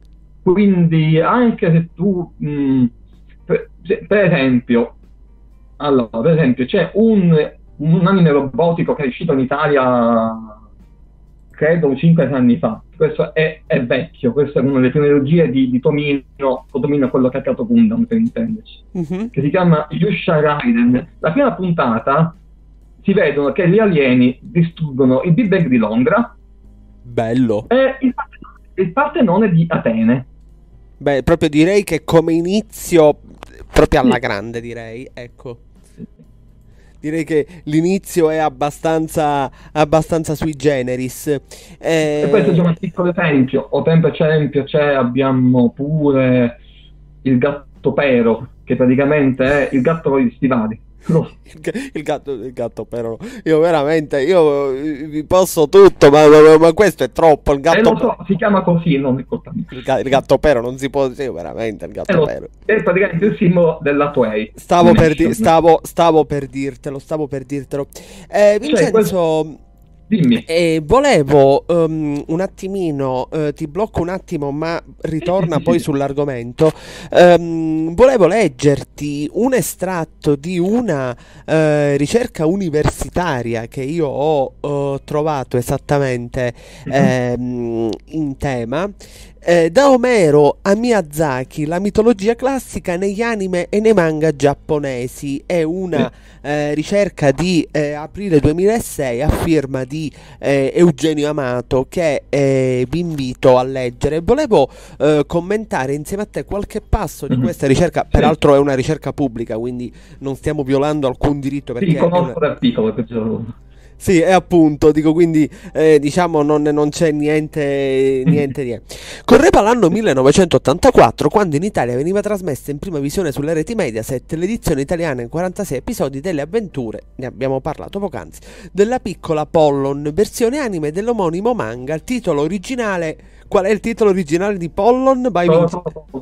Quindi, anche se tu, mh, per, se- per esempio, allora, per esempio, c'è un, un anime robotico che è uscito in Italia, credo, cinque anni fa. Questo è, è vecchio, questa è una delle trilogie di, di Tomino, o Tomino è quello che ha creato Gundam, per intenderci, Mhm. che si chiama Yusha Raiden. La prima puntata si vedono che gli alieni distruggono il Big Bang di Londra Bello. e il, il Partenone di Atene. Beh, proprio direi che come inizio, proprio alla Sì. grande, direi, ecco. Direi che l'inizio è abbastanza, abbastanza sui generis. E questo è già Eh, un piccolo esempio. O per esempio c'è, abbiamo pure il gatto pero, che praticamente è il gatto con gli stivali. Lo- il, ga- il gatto, il gatto però, io veramente, io eh, vi posso tutto, ma, ma- ma questo è troppo, il E gatto, lo so, si chiama così, non è colpa mia. il, ga- il gatto pero non si può dire veramente, il È, gatto lo- pero. è praticamente il simbolo della Toei Stavo per, di- Animation. stavo, stavo per dirtelo, stavo per dirtelo. Eh, Cioè, quel- Vincenzo, dimmi. eh, volevo ehm, un attimino, eh, ti blocco un attimo, ma ritorna Sì, sì, poi sì. sull'argomento. Ehm, volevo leggerti un estratto di una eh, ricerca universitaria che io ho eh, trovato esattamente Mhm. ehm, in tema. Eh, da Omero a Miyazaki, la mitologia classica negli anime e nei manga giapponesi. È una eh, ricerca di eh, aprile duemilasei a firma di eh, Eugenio Amato, che eh, vi invito a leggere. Volevo eh, commentare insieme a te qualche passo di Mhm. questa ricerca, Sì. peraltro è una ricerca pubblica, quindi non stiamo violando alcun diritto Sì, perché è una... conosco l'articolo. questo- Sì, è appunto, dico quindi, eh, diciamo, non, non c'è niente, niente, niente. Correva l'anno millenovecentottantaquattro, quando in Italia veniva trasmessa in prima visione sulle reti Mediaset l'edizione italiana in quarantasei episodi delle avventure, ne abbiamo parlato poc'anzi, della piccola Pollon, versione anime dell'omonimo manga. Il titolo originale, qual è il titolo originale di Pollon? Vai, Solo- Vinci. solo-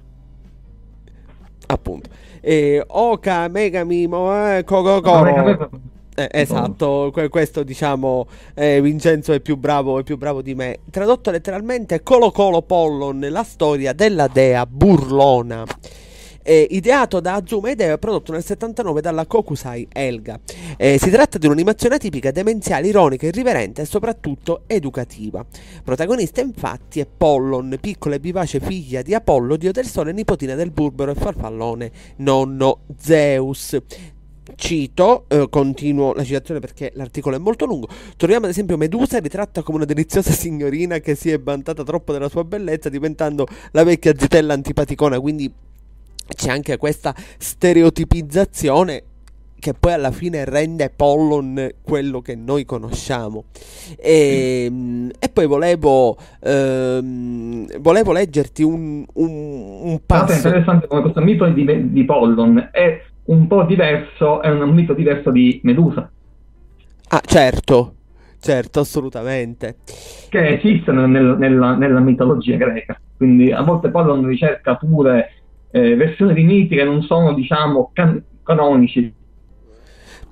Appunto. E Oka Megami Mo- eh, No, non è Kogokoro. capito. Eh, esatto, que- questo diciamo eh, Vincenzo è più bravo, è più bravo di me. Tradotto letteralmente Colo Colo Pollon, la storia della dea burlona. Eh, ideato da Azuma Hideo e prodotto nel settantanove dalla Kokusai Elga. Eh, si tratta di un'animazione tipica, demenziale, ironica, irriverente e soprattutto educativa. Protagonista infatti è Pollon, piccola e vivace figlia di Apollo, dio del sole, nipotina del burbero e farfallone nonno Zeus. Cito, eh, continuo la citazione perché l'articolo è molto lungo. Troviamo ad esempio Medusa ritratta come una deliziosa signorina che si è vantata troppo della sua bellezza, diventando la vecchia zitella antipaticona. Quindi c'è anche questa stereotipizzazione che poi alla fine rende Pollon quello che noi conosciamo. E, e poi volevo, ehm, volevo leggerti un, un, un Tra l'altro è passo. interessante come questo mito di, di Pollon è un po' diverso, è un mito diverso di Medusa, Ah, certo, certo, assolutamente. che esistono nel- nella, nella mitologia greca. Quindi a volte Pollon ricerca pure eh, versioni di miti che non sono, diciamo, can- canonici.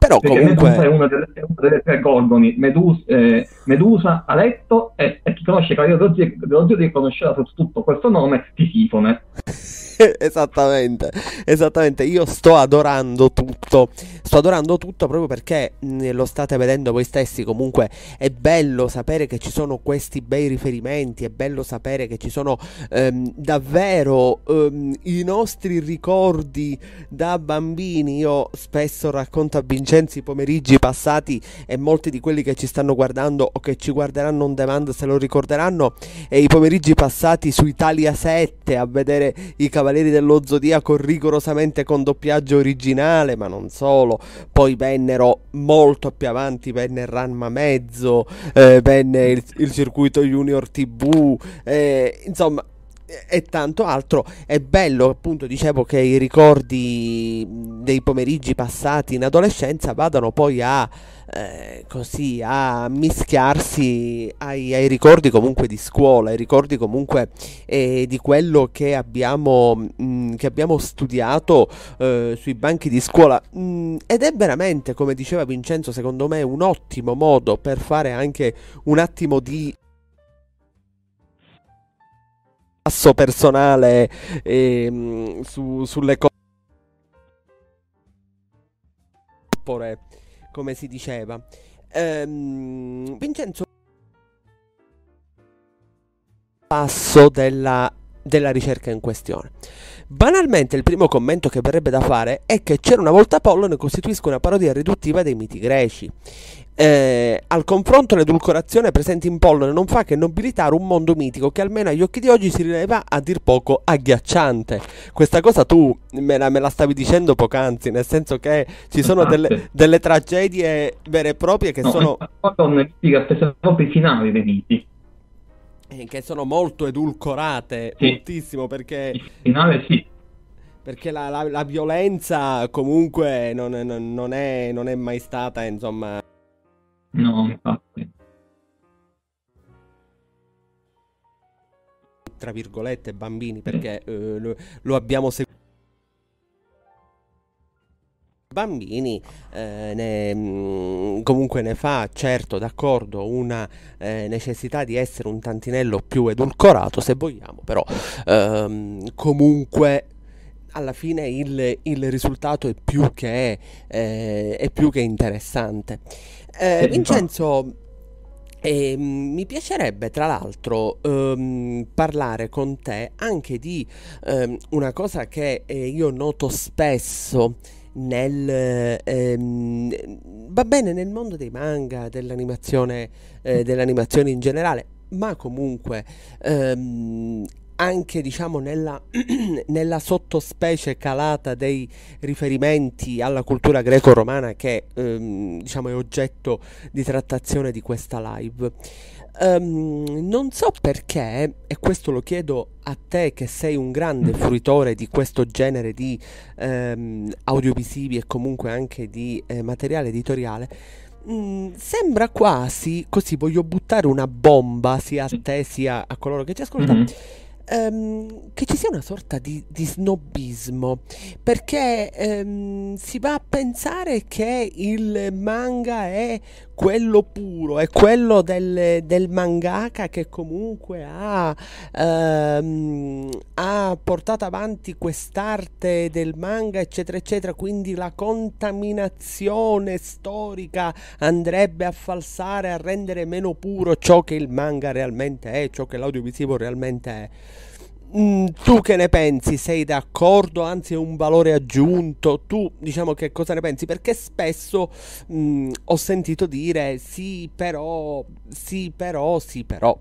Però perché comunque... Medusa è una delle, è una delle tre Gorgoni, Medus, eh, Medusa, Aletto, e, e chi conosce Cavaliere dello Zodiaco dello Zodiaco conoscerà soprattutto questo nome, Tisifone. Esattamente, esattamente. Io sto adorando tutto. Sto adorando tutto proprio perché mh, lo state vedendo voi stessi. Comunque è bello sapere che ci sono questi bei riferimenti. È bello sapere che ci sono ehm, davvero ehm, i nostri ricordi da bambini. Io spesso racconto a Vincenzo i pomeriggi passati, e molti di quelli che ci stanno guardando o che ci guarderanno on demand se lo ricorderanno, e i pomeriggi passati su Italia sette a vedere i Cavalieri dello Zodiaco rigorosamente con doppiaggio originale, ma non solo. Poi vennero molto più avanti, venne Ranma Mezzo, eh, venne il, il circuito Junior T V, eh, insomma, e tanto altro. È bello, appunto, dicevo, che i ricordi dei pomeriggi passati in adolescenza vadano poi a eh, così a mischiarsi ai, ai ricordi comunque di scuola, ai ricordi comunque eh, di quello che abbiamo mh, che abbiamo studiato eh, sui banchi di scuola. Mh, ed è veramente, come diceva Vincenzo, secondo me un ottimo modo per fare anche un attimo di passo personale ehm, su, sulle cose, come si diceva. Ehm, Vincenzo, passo della, della ricerca in questione. Banalmente il primo commento che verrebbe da fare è che C'era una volta Apollo ne costituisca una parodia riduttiva dei miti greci. Eh, al confronto l'edulcorazione presente in Pollone non fa che nobilitare un mondo mitico che almeno agli occhi di oggi si rileva a dir poco agghiacciante. Questa cosa tu me la, me la stavi dicendo poc'anzi, nel senso che ci sono delle, delle tragedie vere e proprie che no, sono proprio i finali dei miti, che sono molto edulcorate, sì. Moltissimo, perché il finale sì, perché la, la, la violenza comunque non, non, non, è, non è mai stata, insomma, no, infatti, tra virgolette bambini, perché eh, lo, lo abbiamo seguito bambini, eh, ne, mh, comunque ne fa, certo, d'accordo, una eh, necessità di essere un tantinello più edulcorato, se vogliamo, però ehm, comunque alla fine il, il risultato è più che, eh, è più che interessante. Eh, Vincenzo, eh, mi piacerebbe tra l'altro ehm, parlare con te anche di ehm, una cosa che eh, io noto spesso nel ehm, va bene nel mondo dei manga, dell'animazione, eh, dell'animazione in generale, ma comunque ehm, anche diciamo nella, nella sottospecie calata dei riferimenti alla cultura greco-romana che ehm, diciamo è oggetto di trattazione di questa live. Um, non so perché, e questo lo chiedo a te che sei un grande fruitore di questo genere di ehm, audiovisivi e comunque anche di eh, materiale editoriale, mh, sembra quasi, così voglio buttare una bomba sia a te sia a coloro che ci ascoltano, mm-hmm. ehm, che ci sia una sorta di, di snobismo, perché ehm, si va a pensare che il manga è quello puro, è quello del, del mangaka che comunque ha, ehm, ha portato avanti quest'arte del manga, eccetera, eccetera, quindi la contaminazione storica andrebbe a falsare, a rendere meno puro ciò che il manga realmente è, ciò che l'audiovisivo realmente è. Mm, tu che ne pensi? Sei d'accordo? Anzi è un valore aggiunto? Tu diciamo che cosa ne pensi? Perché spesso mm, ho sentito dire sì però, sì però, sì però.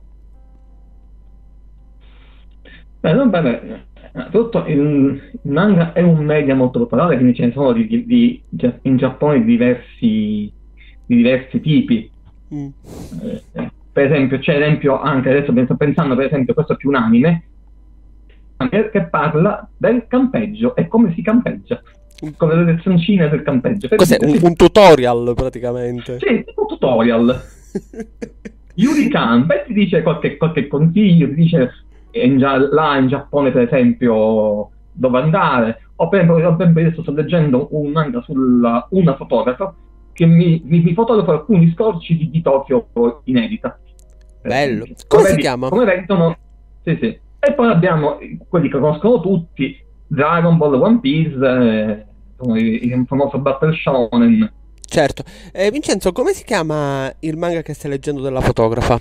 Beh, non bene. Tutto il, il manga è un media molto popolare, quindi ce ne sono di, di, di, in Giappone diversi, di diversi tipi. Mm. Eh, per esempio, c'è esempio anche adesso sto pensando, per esempio, questo è più un anime che parla del campeggio e come si campeggia, con le lezioncine del campeggio. Cos'è? Un, un tutorial praticamente? Sì, un tutorial. Yuri Camp e ti dice qualche, qualche consiglio, ti dice in, là in Giappone per esempio dove andare, o per esempio adesso sto leggendo un manga sulla una fotografa che mi, mi, mi fotografo alcuni scorci di, di Tokyo inedita. Bello. Come si chiama? Come vengono? Sì, sì. E poi abbiamo quelli che conoscono tutti, Dragon Ball, One Piece, eh, il, il famoso Battle Shonen. Certo. Eh, Vincenzo, come si chiama il manga che stai leggendo della fotografa?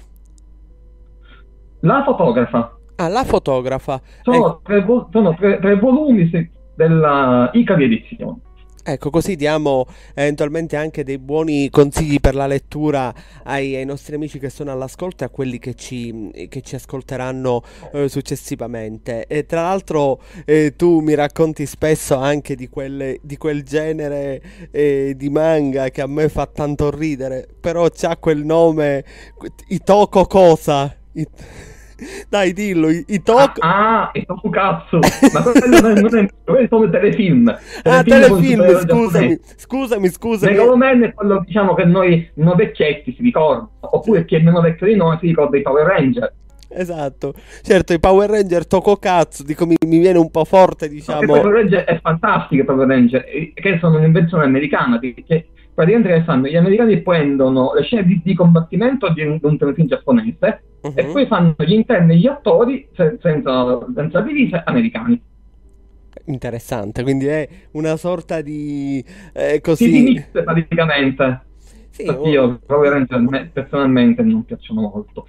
La fotografa. Ah, la fotografa. Sono, Eh, tre, vo- sono tre, tre volumi sì, della Ikari Edizione. ecco, così diamo eventualmente anche dei buoni consigli per la lettura ai, ai nostri amici che sono all'ascolto e a quelli che ci, che ci ascolteranno eh, successivamente. E tra l'altro eh, tu mi racconti spesso anche di, quelle, di quel genere eh, di manga che a me fa tanto ridere, però c'ha quel nome, Itoko cosa? I- Dai, dillo, I- Itoko... Ah, ah, e Tokukatsu, ma quello non è, non è, quello sono telefilm. Ah, Telefilm con telefilm, supereroi scusami, giapponesi. scusami, scusami. Megaloman è quello, diciamo, che noi non vecchietti si ricorda, oppure chi è meno vecchio di noi si ricorda i Power Ranger. Esatto, certo, i Power Ranger Tokokatsu, dico, mi, mi viene un po' forte, E diciamo. Power Ranger è fantastico, Power Ranger, eh, che sono un'invenzione americana, perché praticamente che fanno? Gli americani prendono le scene di, di combattimento di un, di un telefilm giapponese Mhm. e poi fanno gli interni e gli attori se- senza, senza divise americani. Interessante, quindi è una sorta di eh, Si così. dimette praticamente. Sì, Infatti oh, io Power Ranger a me personalmente non piacciono molto.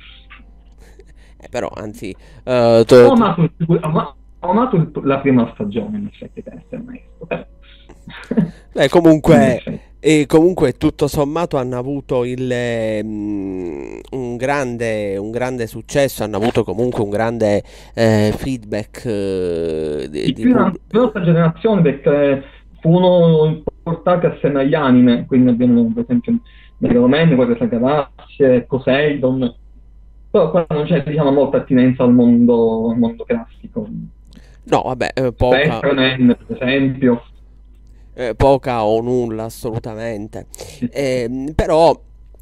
eh, però anzi, eh, Ho tu- tu- amato, il- ho ama- ho amato il- la prima stagione, in effetti, per essere onesto. però. beh, In comunque, effetti. e comunque tutto sommato hanno avuto il, ehm, un grande, un grande successo, hanno avuto comunque un grande eh, feedback eh, di, Di di più la pubblico. nostra generazione, perché furono portati assieme agli anime, quindi abbiamo per esempio Megaloman, Guardia delle Galassie, Poseidon, però qua non c'è, diciamo, molta attinenza al mondo, al mondo classico. No, vabbè, eh, poca. Superman, per esempio. Eh, poca o nulla assolutamente. Ehm, però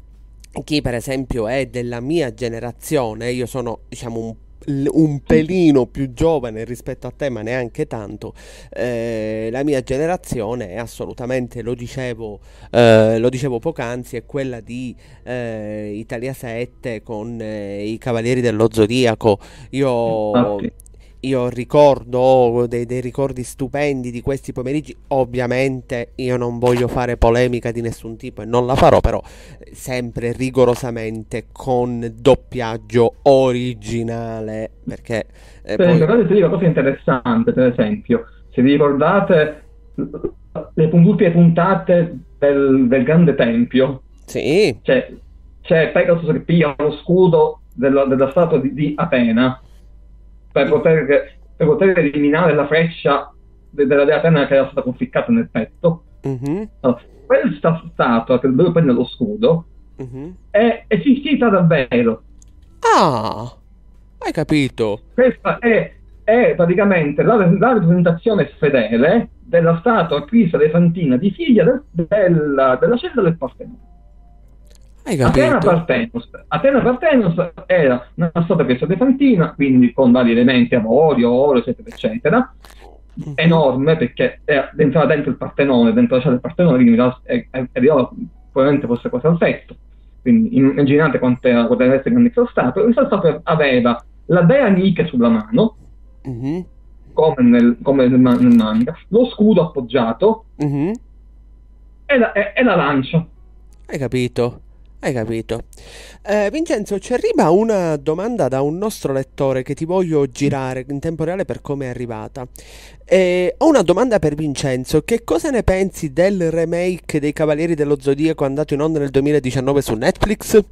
chi per esempio è della mia generazione, io sono diciamo un, l- un pelino più giovane rispetto a te, ma neanche tanto. Eh, la mia generazione è assolutamente, lo dicevo, eh, lo dicevo poc'anzi, è quella di eh, Italia sette con eh, i Cavalieri dello Zodiaco. Io Infatti. io ricordo dei, dei ricordi stupendi di questi pomeriggi. Ovviamente io non voglio fare polemica di nessun tipo e non la farò, però eh, sempre rigorosamente con doppiaggio originale, perché eh, Per poi esempio, adesso dico una cosa interessante, per esempio, se vi ricordate le ultime puntate del, del Grande Tempio, sì, c'è, c'è Pegasus che piglia lo scudo della, della statua di, di Atena per poter, per poter eliminare la freccia de- della dea Atena che era stata conficcata nel petto. mhm, Allora, questa statua che dove prende lo scudo mhm. è esistita davvero. Ah, hai capito? Questa è, è praticamente la, la rappresentazione fedele della statua Crisa Elefantina di figlia del- della, della scelta del Partenone. Hai Atena capito? Partenos. Atena Partenos era una statua Crisa Elefantina, quindi con vari elementi, avorio, oro, eccetera, eccetera, Mhm. enorme perché era, entrava dentro il Partenone, dentro la scelta del Partenone, quindi è, è, è, probabilmente fosse quasi al petto. Quindi immaginate quanto poteva essere grande questa statua. Questa statua aveva la dea Nike sulla mano, Mhm, come nel, come nel, ma- nel manga, lo scudo appoggiato mhm. e la, e, e la lancia. Hai capito? Hai capito? Eh, Vincenzo, ci arriva una domanda da un nostro lettore che ti voglio girare in tempo reale per come è arrivata. Eh, ho una domanda per Vincenzo. Che cosa ne pensi del remake dei Cavalieri dello Zodiaco andato in onda nel duemiladiciannove su Netflix?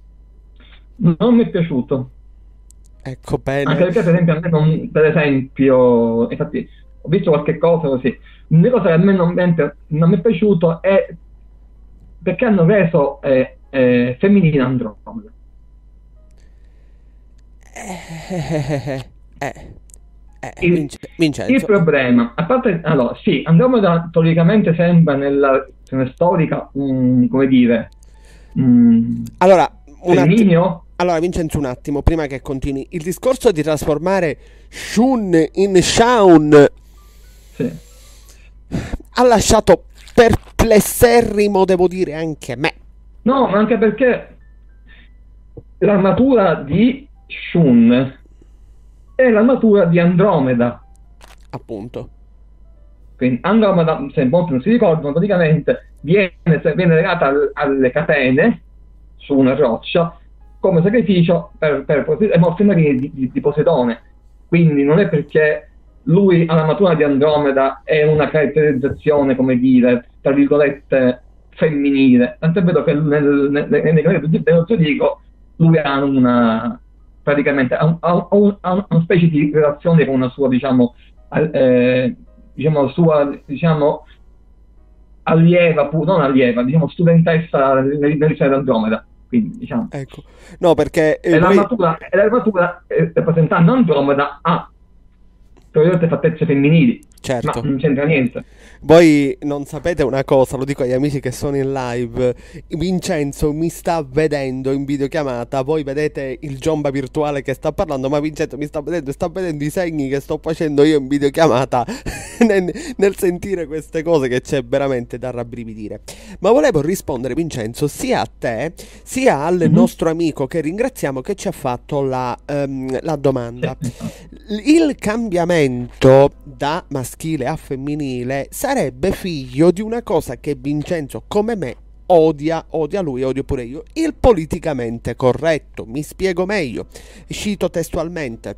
Non mi è piaciuto. Ecco, Anche bene. perché, per esempio, a me non, per esempio, infatti, ho visto qualche cosa così. Una cosa che a me non, non mi è piaciuto è perché hanno reso eh, eh, femminile Andromeda. Eh, eh, eh, Il, Vince- il Vincenzo. problema, a parte, allora, sì, Andromeda teoricamente sembra nella nella storica, un, come dire, un Allora, un attimo. femmineo. Allora, Vincenzo, un attimo, prima che continui. Il discorso di trasformare Shun in Shaun Sì. ha lasciato complesserrimo, devo dire anche me. No, ma anche perché l'armatura di Shun è l'armatura di Andromeda. Appunto. Quindi Andromeda, se molti non si ricordano, praticamente viene, viene legata al, alle catene su una roccia come sacrificio per, per, per le morti marine di, di, di Poseidone. Quindi non è perché lui ha l'armatura di Andromeda è una caratterizzazione, come dire, tra virgolette, femminile. Tant'è vero che nel, nel, nel, nel, dello Zodiaco lui ha una praticamente ha, ha, ha, ha una specie di relazione con una sua, diciamo, eh, diciamo sua, diciamo allieva, non allieva, diciamo studentessa nell'Isola d'Andromeda. Quindi, diciamo, ecco. No, perché eh, l'armatura, voi... l'armatura eh, rappresentando Andromeda ha probabilmente fattezze femminili. Certo. Ma non c'entra niente. Voi non sapete una cosa, lo dico agli amici che sono in live. Vincenzo mi sta vedendo in videochiamata. Voi vedete il Giomba virtuale che sta parlando, ma Vincenzo mi sta vedendo, sta vedendo i segni che sto facendo io in videochiamata nel, nel sentire queste cose, che c'è veramente da rabbrividire. Ma volevo rispondere, Vincenzo, sia a te sia al mm-hmm. nostro amico che ringraziamo, che ci ha fatto la, um, la domanda. Il cambiamento da maschile a femminile sarebbe figlio di una cosa che Vincenzo, come me, odia, odia lui, odio pure io: il politicamente corretto. Mi spiego meglio, cito testualmente.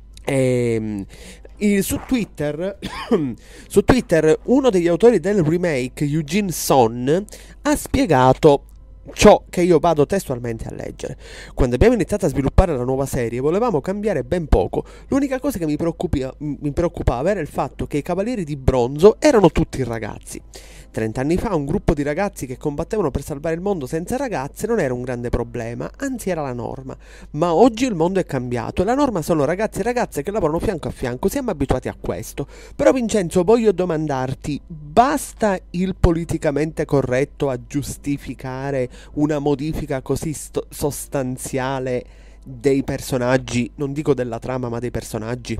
Ehm, il, su Twitter su Twitter uno degli autori del remake, Eugene Son, ha spiegato ciò che io vado testualmente a leggere. Quando abbiamo iniziato a sviluppare la nuova serie volevamo cambiare ben poco. L'unica cosa che mi, mi preoccupava era il fatto che i Cavalieri di Bronzo erano tutti ragazzi. Trent'anni fa un gruppo di ragazzi che combattevano per salvare il mondo senza ragazze non era un grande problema, anzi era la norma. Ma oggi il mondo è cambiato e la norma sono ragazzi e ragazze che lavorano fianco a fianco. Siamo abituati a questo. Però Vincenzo, voglio domandarti: basta il politicamente corretto a giustificare una modifica così sto- sostanziale dei personaggi? Non dico della trama, ma dei personaggi.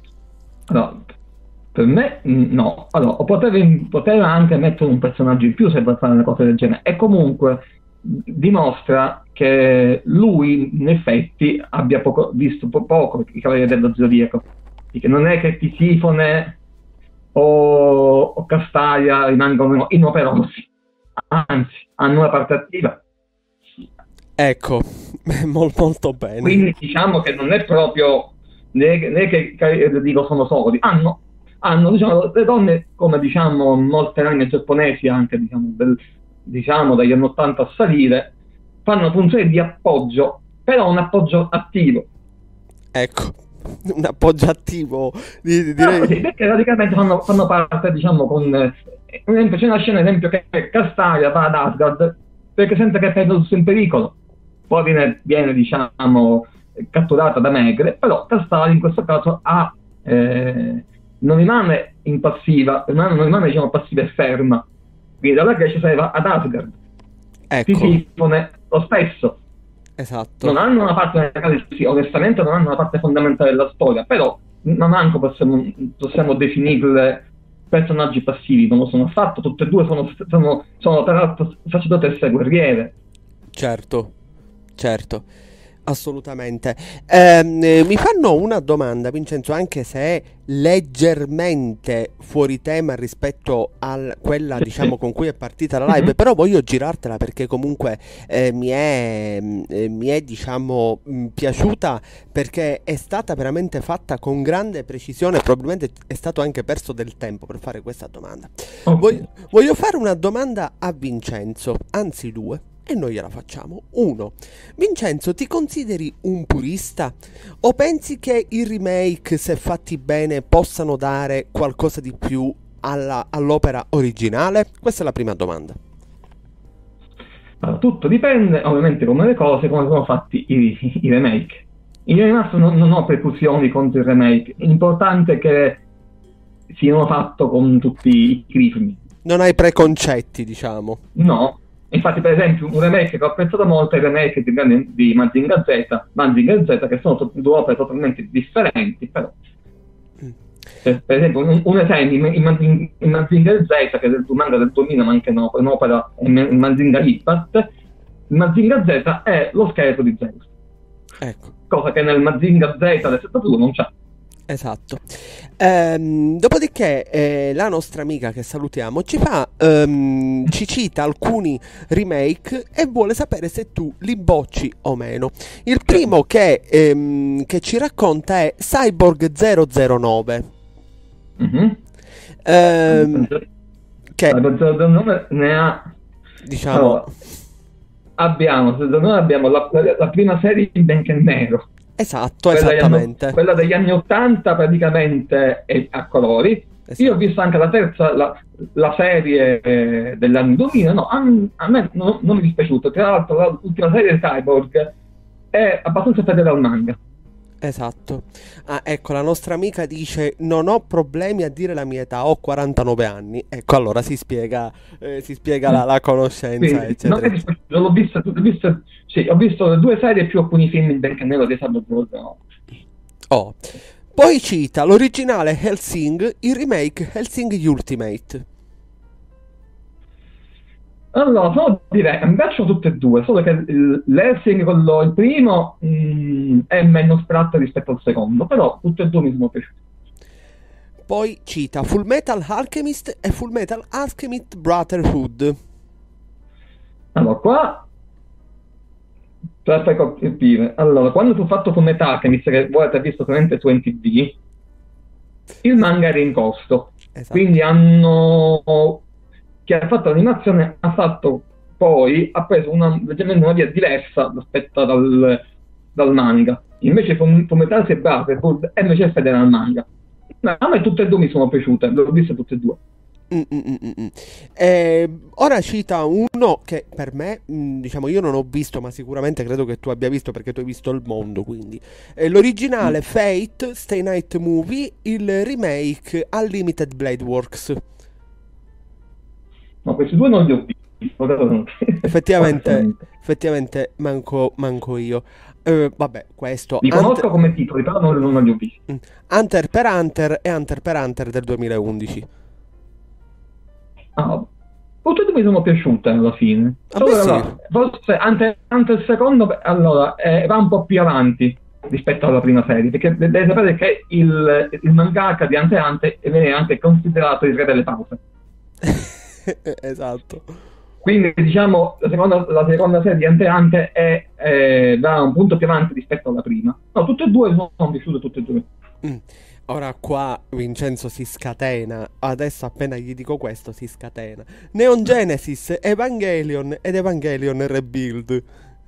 No, per me no. Allora, poteva, poteva anche mettere un personaggio in più se vuole fare una cosa del genere, e comunque dimostra che lui in effetti abbia poco, visto po- poco i Cavalieri dello Zodiaco, perché non è che Tisifone o, o Castalia rimangono inoperosi, anzi hanno una parte attiva. Ecco, molto, molto bene. Quindi diciamo che non è proprio né, né che dico sono soli, hanno hanno diciamo le donne, come diciamo molte anime giapponesi anche diciamo, del, diciamo dagli anni ottanta a salire, fanno funzione di appoggio, però un appoggio attivo. Ecco, un appoggio attivo di, direi... no, sì, perché praticamente fanno, fanno parte, diciamo, con eh, esempio, c'è una scena, ad esempio, che Castalia va ad Asgard perché sente che è in pericolo, poi viene, viene diciamo catturata da Megre, però Castalia in questo caso ha eh, non rimane impassiva, non rimane diciamo passiva e ferma, quindi dalla Grecia se ne va ad Asgard. Ecco. Tisifone lo stesso. Esatto. Non hanno una parte, sì, onestamente non hanno una parte fondamentale della storia, però non manco possiamo, possiamo definirle personaggi passivi, non lo sono affatto, tutte e due sono, sono, sono tra l'altro sacerdotesse guerriere. Certo, certo. Assolutamente. Eh, mi fanno una domanda, Vincenzo, anche se è leggermente fuori tema rispetto a quella, diciamo, con cui è partita la live, mm-hmm. però voglio girartela perché comunque eh, mi è, eh, mi è diciamo mh, piaciuta, perché è stata veramente fatta con grande precisione. Probabilmente è stato anche perso del tempo per fare questa domanda. Okay. Voglio, voglio fare una domanda a Vincenzo, anzi due, e noi gliela facciamo. Uno: Vincenzo, ti consideri un purista o pensi che i remake, se fatti bene, possano dare qualcosa di più alla, all'opera originale? Questa è la prima domanda. Allora, tutto dipende ovviamente come le cose, come sono fatti i, i remake. In rimasto non, non ho preclusioni contro il remake, l'importante è che siano fatto con tutti i crismi. Non hai preconcetti, diciamo. No. Infatti, per esempio, un remake che ho apprezzato molto è il remake di, di Mazinger Z, Mazinger Z, che sono due opere totalmente differenti, però. Cioè, per esempio, un, un esempio, in, in, in Mazinger Z, che è del manga del duemila, ma anche no, un'opera, in Mazinger Impact, il Mazinger Z è lo scheletro di Zeus. Ecco. Cosa che nel Mazinger Z del settantadue non c'è. Esatto. Ehm, dopodiché eh, la nostra amica che salutiamo ci fa, ehm, ci cita alcuni remake e vuole sapere se tu li bocci o meno. Il primo che, ehm, che ci racconta è Cyborg zero zero nove. Mm-hmm. Ehm, che Cyborg zero zero nove ne ha, diciamo, allora, abbiamo, noi abbiamo la, la, la prima serie in bianco e nero. Esatto, quella esattamente. Anni, quella degli anni ottanta praticamente è a colori. Esatto. Io ho visto anche la terza, la, la serie eh, degli anni duemila, no, a, a me non, non mi è dispiaciuto. Tra l'altro l'ultima serie di Cyborg è abbastanza fedele al manga. Esatto. Ah, ecco, la nostra amica dice: non ho problemi a dire la mia età, ho quarantanove anni. Ecco, allora si spiega, eh, si spiega la, la conoscenza. Quindi, eccetera. Non l'ho vista, l'ho vista, sì, ho visto le due serie più alcuni film in bianco e nero di Cyborg zero zero nove. Oh. Poi cita l'originale Hellsing, il remake Hellsing Ultimate. Allora, sono direi, mi piacciono tutte e due, solo che l'Hellsing, quello, il primo, mh, è meno spratto rispetto al secondo, però tutte e due mi sono piaciute. Poi cita Full Metal Alchemist e Full Metal Alchemist Brotherhood. Allora, qua per far capire, allora, quando tu hai fatto Full Metal Alchemist, che voi avete visto solamente su M T V, il manga era in costo, esatto. Quindi hanno... chi ha fatto l'animazione ha fatto poi ha preso una, leggermente una via diversa rispetto dal, dal manga. Invece Fullmetal e Brotherhood è invece fedele al manga. A me tutte e due mi sono piaciute, le ho viste tutte e due. Mm, mm, mm, mm. Eh, ora cita uno che per me, mh, diciamo, io non ho visto, ma sicuramente credo che tu abbia visto perché tu hai visto il mondo, quindi eh, l'originale mm. Fate Stay Night Movie, il remake Unlimited Blade Works. No, questi due non li ho visti. Effettivamente, effettivamente manco, manco io. Uh, vabbè, questo... Li conosco Hunter... come titoli, però non, non li ho visti. Hunter per Hunter e Hunter per Hunter del duemilaundici. Ah, tutte e due mi sono piaciute alla fine. Allora, allora, sì. Forse Hunter, Hunter secondo, allora, eh, va un po' più avanti rispetto alla prima serie, perché deve sapere che il, il mangaka di Hunter x Hunter viene anche considerato il re delle pause. Esatto. Quindi diciamo la seconda, la seconda serie di Hunter x Hunter è, è da un punto più avanti rispetto alla prima. No, tutte e due sono piaciute, tutte e due. Mm. Ora qua Vincenzo si scatena. Adesso appena gli dico questo si scatena. Neon Genesis, Evangelion ed Evangelion Rebuild.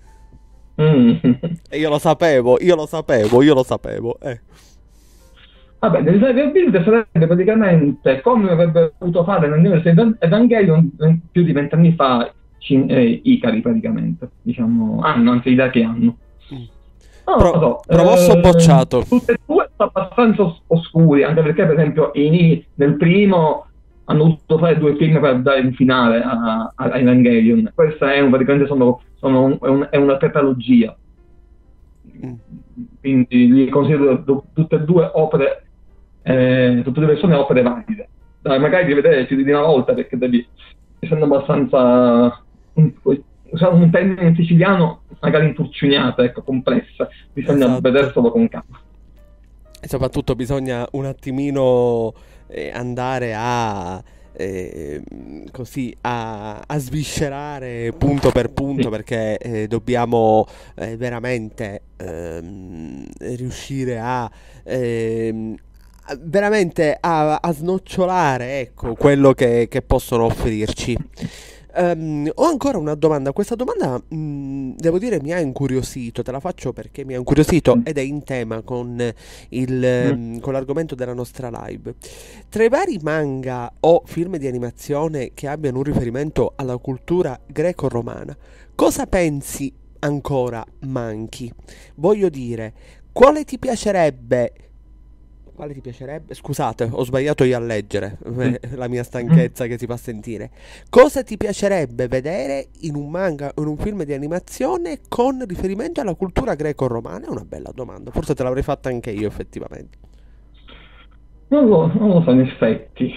Mm. E io lo sapevo, io lo sapevo, io lo sapevo. Eh. Vabbè, Designer Build sarebbe praticamente come avrebbe potuto fare nell'universo Evangelion più di vent'anni fa eh, Ikari praticamente, diciamo, hanno anche idea che hanno. Mm. No, Pro- non so, promosso eh, bocciato. Tutte e due sono abbastanza os- oscuri, anche perché per esempio i, nel primo hanno dovuto fare due film per dare un finale a, a, a Evangelion. Questa è un, praticamente sono, sono un, è, un, è una tetralogia. Mm. Quindi li considero tutte e due opere, eh, tutte e due persone opere valide. Dai, magari devi vedere più di una volta perché devi, essendo abbastanza un, un termine siciliano magari inturciuniata, ecco, complessa, bisogna esatto. vederselo con calma. E soprattutto bisogna un attimino eh, andare a eh, così a, a sviscerare punto per punto, sì. Perché eh, dobbiamo eh, veramente ehm, riuscire a ehm, veramente a, a snocciolare, ecco, quello che, che possono offrirci. Um, ho ancora una domanda. Questa domanda mh, devo dire mi ha incuriosito. Te la faccio perché mi ha incuriosito ed è in tema con, il, mm. con l'argomento della nostra live. Tra i vari manga o film di animazione che abbiano un riferimento alla cultura greco-romana, cosa pensi ancora manchi? Voglio dire, quale ti piacerebbe... Quale ti piacerebbe? Scusate, ho sbagliato io a leggere, la mia stanchezza che si fa sentire. Cosa ti piacerebbe vedere in un manga o in un film di animazione con riferimento alla cultura greco-romana? È una bella domanda, forse te l'avrei fatta anche io effettivamente. Non lo, non lo so, in effetti.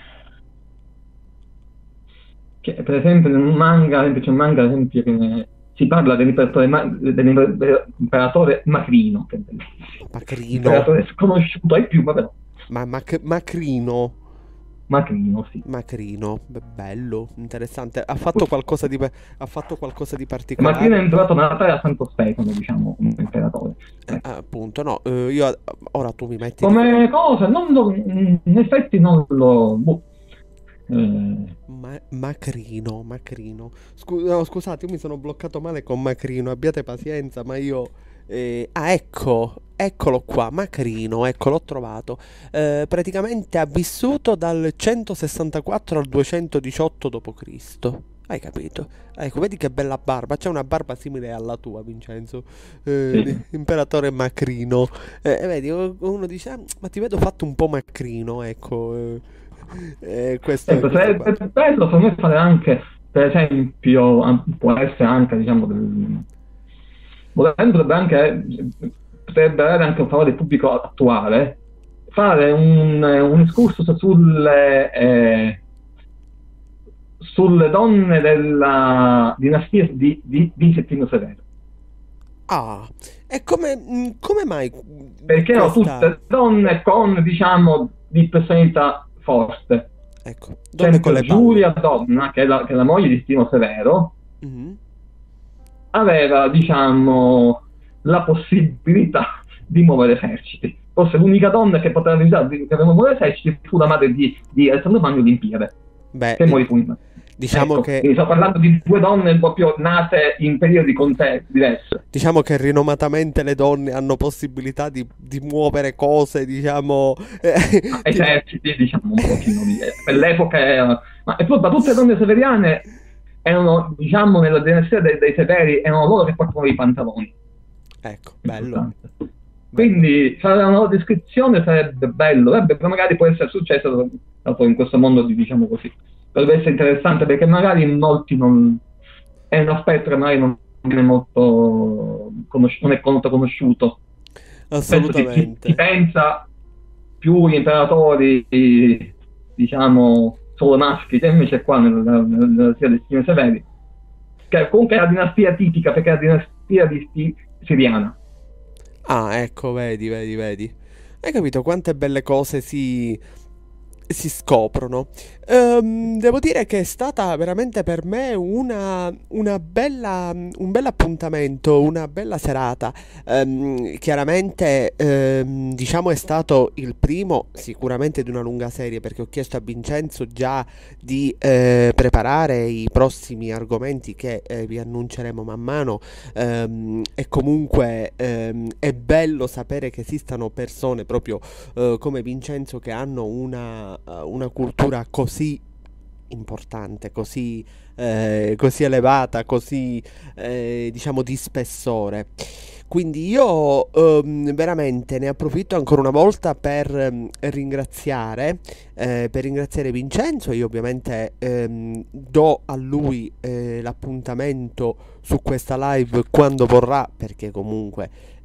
Che, per esempio, in un manga, ad esempio, c'è un manga, ad esempio, che ne- si parla dell'imperatore, Ma- dell'imperatore Macrino, che è bellissimo. Macrino. Imperatore sconosciuto ai più, ma però Ma Mac- Macrino. Macrino, sì. Macrino, be- bello, interessante. Ha fatto qualcosa di, pe- ha fatto qualcosa di Macrino è particolare? entrato nella terra a Santo Stefano, diciamo, come imperatore. Eh, Ecco. appunto, no, eh, io ora tu mi metti di Come fronte. cosa, non lo, in effetti non lo... boh. Eh, Ma- Macrino, Macrino. Scu- no, scusate, io mi sono bloccato male con Macrino, abbiate pazienza, ma io... eh, Ah, ecco, eccolo qua, Macrino, ecco, l'ho trovato. Eh, praticamente ha vissuto dal centosessantaquattro al duecentodiciotto dopo Cristo. Hai capito? Ecco, vedi che bella barba. C'è una barba simile alla tua, Vincenzo. Eh, sì. imperatore Macrino. Eh, vedi, uno dice, "Ah, ma ti vedo fatto un po' Macrino, ecco. eh, eh, questo è Ecco, questo se qua. è bello, secondo me fare anche, per esempio, an- può essere anche, diciamo, del, volendo potrebbe anche, potrebbe avere anche un favore del pubblico attuale, fare un, un excursus sulle, eh, sulle donne della dinastia di, di, di Settimio Severo, Ah, e come, mm, come mai perché erano questa... tutte donne con, diciamo, di personalità forte. Ecco, Per donne con esempio, le palle. Giulia Donna, che è la, che è la moglie di Settimio Severo, Mhm. aveva, diciamo, la possibilità di muovere eserciti. Forse l'unica donna che poteva realizzare che aveva muovere eserciti fu la madre di, di Alessandro Magno, Olimpiade, Beh, che eh, morì prima. diciamo Ecco, che quindi sto parlando di due donne proprio nate in periodi con te diversi. diciamo che rinomatamente le donne hanno possibilità di, di muovere cose, diciamo, eh, tipo... Eserciti, diciamo, un pochino di... Per l'epoca era... Ma e poi, ma tutte le donne severiane erano, diciamo, nella dinastia dei, dei Severi, erano loro che portavano i pantaloni. Ecco, In bello, sostanza. bello. Quindi fare una loro descrizione sarebbe bello, eh, perché magari può essere successo dato in questo mondo di, diciamo così, potrebbe essere interessante perché magari in molti non è un aspetto che magari non viene molto conosci- non è molto conosciuto. Spesso si, si- si Assolutamente. pensa più agli imperatori, diciamo, solo maschi, e invece qua nella, nella dinastia dei Signori Severi, che comunque è la dinastia tipica perché è la dinastia di, di- siriana. Ah, ecco, vedi, vedi, vedi. Hai capito quante belle cose si, si scoprono. Ehm, devo dire che è stata veramente per me una, una bella, un bel appuntamento, una bella serata. Ehm, chiaramente, ehm, diciamo, è stato il primo sicuramente di una lunga serie perché ho chiesto a Vincenzo già di eh, preparare i prossimi argomenti che eh, vi annunceremo man mano. Ehm, e comunque ehm, è bello sapere che esistano persone proprio eh, come Vincenzo che hanno una, eh, una cultura così importante, così, eh, così elevata, così eh, diciamo di spessore. Quindi io ehm, veramente ne approfitto ancora una volta per ehm, ringraziare, eh, per ringraziare Vincenzo. Io ovviamente ehm, do a lui eh, l'appuntamento su questa live quando vorrà, perché comunque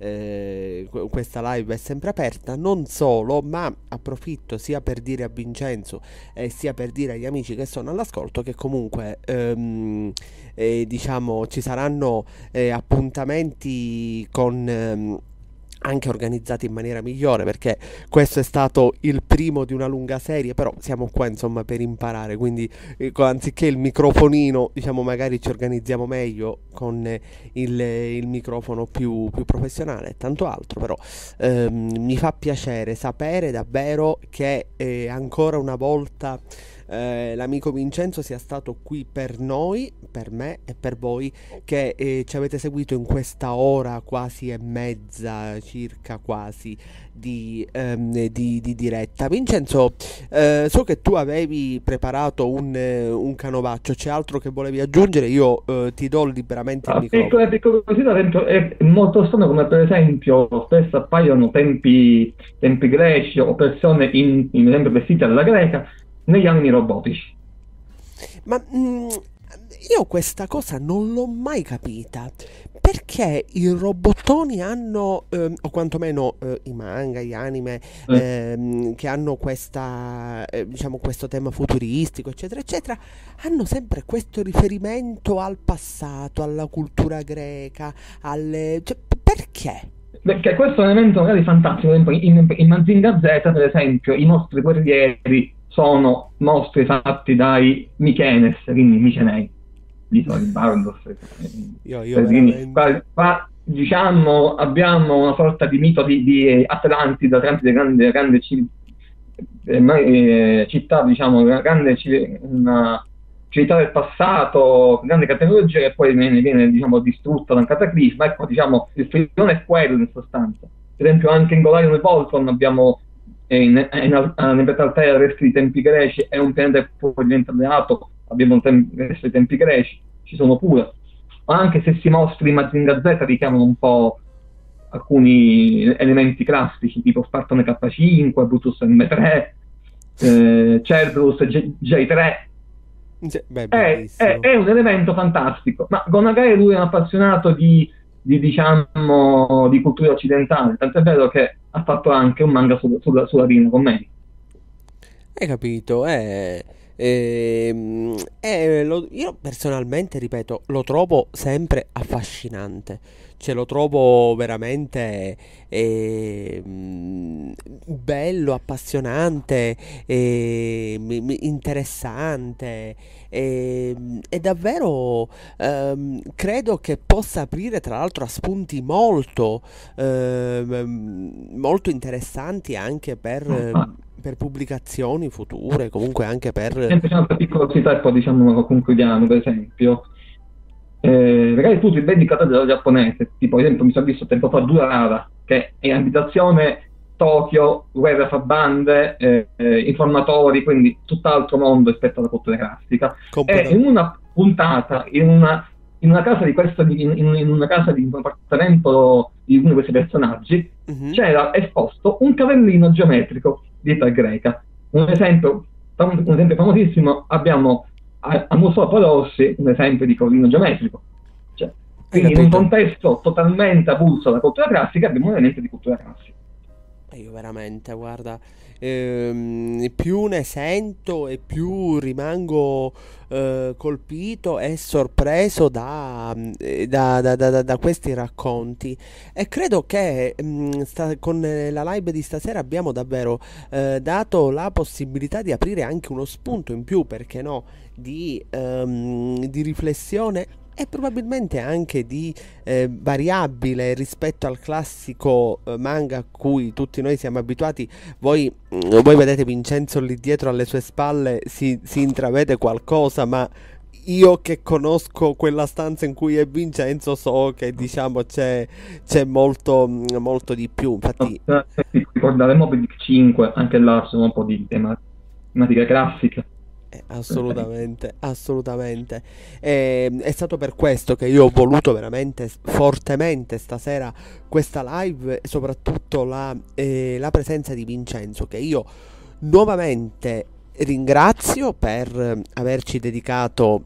eh, que- questa live è sempre aperta. Non solo, ma approfitto sia per dire a Vincenzo e sia per dire agli amici che sono all'ascolto che comunque ehm, eh, diciamo ci saranno eh, appuntamenti con ehm, anche organizzati in maniera migliore perché questo è stato il primo di una lunga serie, però siamo qua insomma per imparare, quindi eh, co- anziché il microfonino, diciamo magari ci organizziamo meglio con eh, il, il microfono più, più professionale e tanto altro, però ehm, mi fa piacere sapere davvero che eh, ancora una volta eh, l'amico Vincenzo sia stato qui per noi, per me e per voi che eh, ci avete seguito in questa ora quasi e mezza, circa quasi, di, ehm, di- di diretta. Vincenzo, eh, so che tu avevi preparato un, eh, un canovaccio, c'è altro che volevi aggiungere? Io eh, ti do liberamente il Ah, microfono. piccole, piccole cosine, ad esempio, è molto strano come per esempio spesso appaiono tempi, tempi greci o persone in, in esempio vestite alla greca negli animi robotici. Ma mm, io questa cosa non l'ho mai capita, perché i robottoni hanno, ehm, o quantomeno eh, i manga, gli anime, Eh, ehm, che hanno questa, eh, diciamo, questo tema futuristico, eccetera, eccetera, hanno sempre questo riferimento al passato, alla cultura greca, alle... cioè, p- perché? Perché questo è un elemento magari fantastico. Per esempio, In, in Mazinga Z, per esempio, i nostri guerrieri sono mostri fatti dai Mykenes, quindi Micenei, l'isola di Bardos. eh, Io, io eh, Quindi veramente... qua, qua, diciamo abbiamo una sorta di mito di, di Atlantide, Atlantide grande, grande ci- eh, ma- eh, città, diciamo, una grande ci- una civiltà del passato, grande tecnologia che poi viene, viene, diciamo, distrutta da un cataclisma. Ecco, diciamo, il filone è quello in sostanza. Per esempio anche in Golarion e Voltron abbiamo eh, in, in, in Altair resti di tempi greci, è un pianeta che poi diventa alleato, abbiamo un tem- resti di tempi greci, ci sono pure. Ma anche se si mostri in Mazinga Z richiamano un po' alcuni elementi classici, tipo Spartano K cinque, Brutus M tre, eh, Cerberus J tre. Cioè, beh, È, è- bellissimo. è un elemento fantastico, ma Gonagai lui è un appassionato di, di, diciamo, di cultura occidentale, tant'è vero che ha fatto anche un manga sul- sulla, sulla Divina Commedia. Hai capito? Eh, ehm, eh, lo- io personalmente, ripeto, lo trovo sempre affascinante. Cioè, lo trovo veramente ehm, bello, appassionante, ehm, interessante. ehm, E davvero ehm, credo che possa aprire, tra l'altro, a spunti molto, ehm, molto interessanti anche per, Ma ehm, per pubblicazioni future, comunque anche per... sempre c'è un'altra piccola curiosità e poi diciamo concludiamo, per esempio. Eh, magari tu ti vedi il catalogo giapponese, tipo ad esempio mi sono visto tempo fa Durarara, che è abitazione Tokyo, guerra fra bande, eh, eh, informatori, quindi tutt'altro mondo rispetto alla cultura classica. E in completamente... una puntata, in una, in una casa di questo, in, in- in una casa di un appartamento di uno di questi personaggi, Mhm. c'era esposto un cavellino geometrico di età greca. Un esempio, fam- un esempio famosissimo, abbiamo a, a Museo Palossi un esempio di cavellino geometrico. Cioè, Hai quindi in un capito? contesto totalmente avulso dalla cultura classica abbiamo un elemento di cultura classica. E io veramente, guarda, ehm, più ne sento e più rimango eh, colpito e sorpreso da, mm, eh, da- da- da- da- da questi racconti. E credo che mm, sta- con eh, la live di stasera abbiamo davvero eh, dato la possibilità di aprire anche uno spunto in più, perché no, di, ehm, di riflessione. E probabilmente anche di eh, variabile rispetto al classico eh, manga a cui tutti noi siamo abituati. Voi, mm, voi vedete Vincenzo lì dietro alle sue spalle, si, si intravede qualcosa, ma io che conosco quella stanza in cui è Vincenzo so che diciamo c'è, c'è molto, mm, molto di più. Infatti, Ricordare Moby Dick cinque, anche là sono un po' di tema- tematiche classiche. Eh, assolutamente, assolutamente. E, è stato per questo che io ho voluto veramente s- fortemente stasera questa live e soprattutto la, eh, la presenza di Vincenzo, che io nuovamente ringrazio per eh, averci dedicato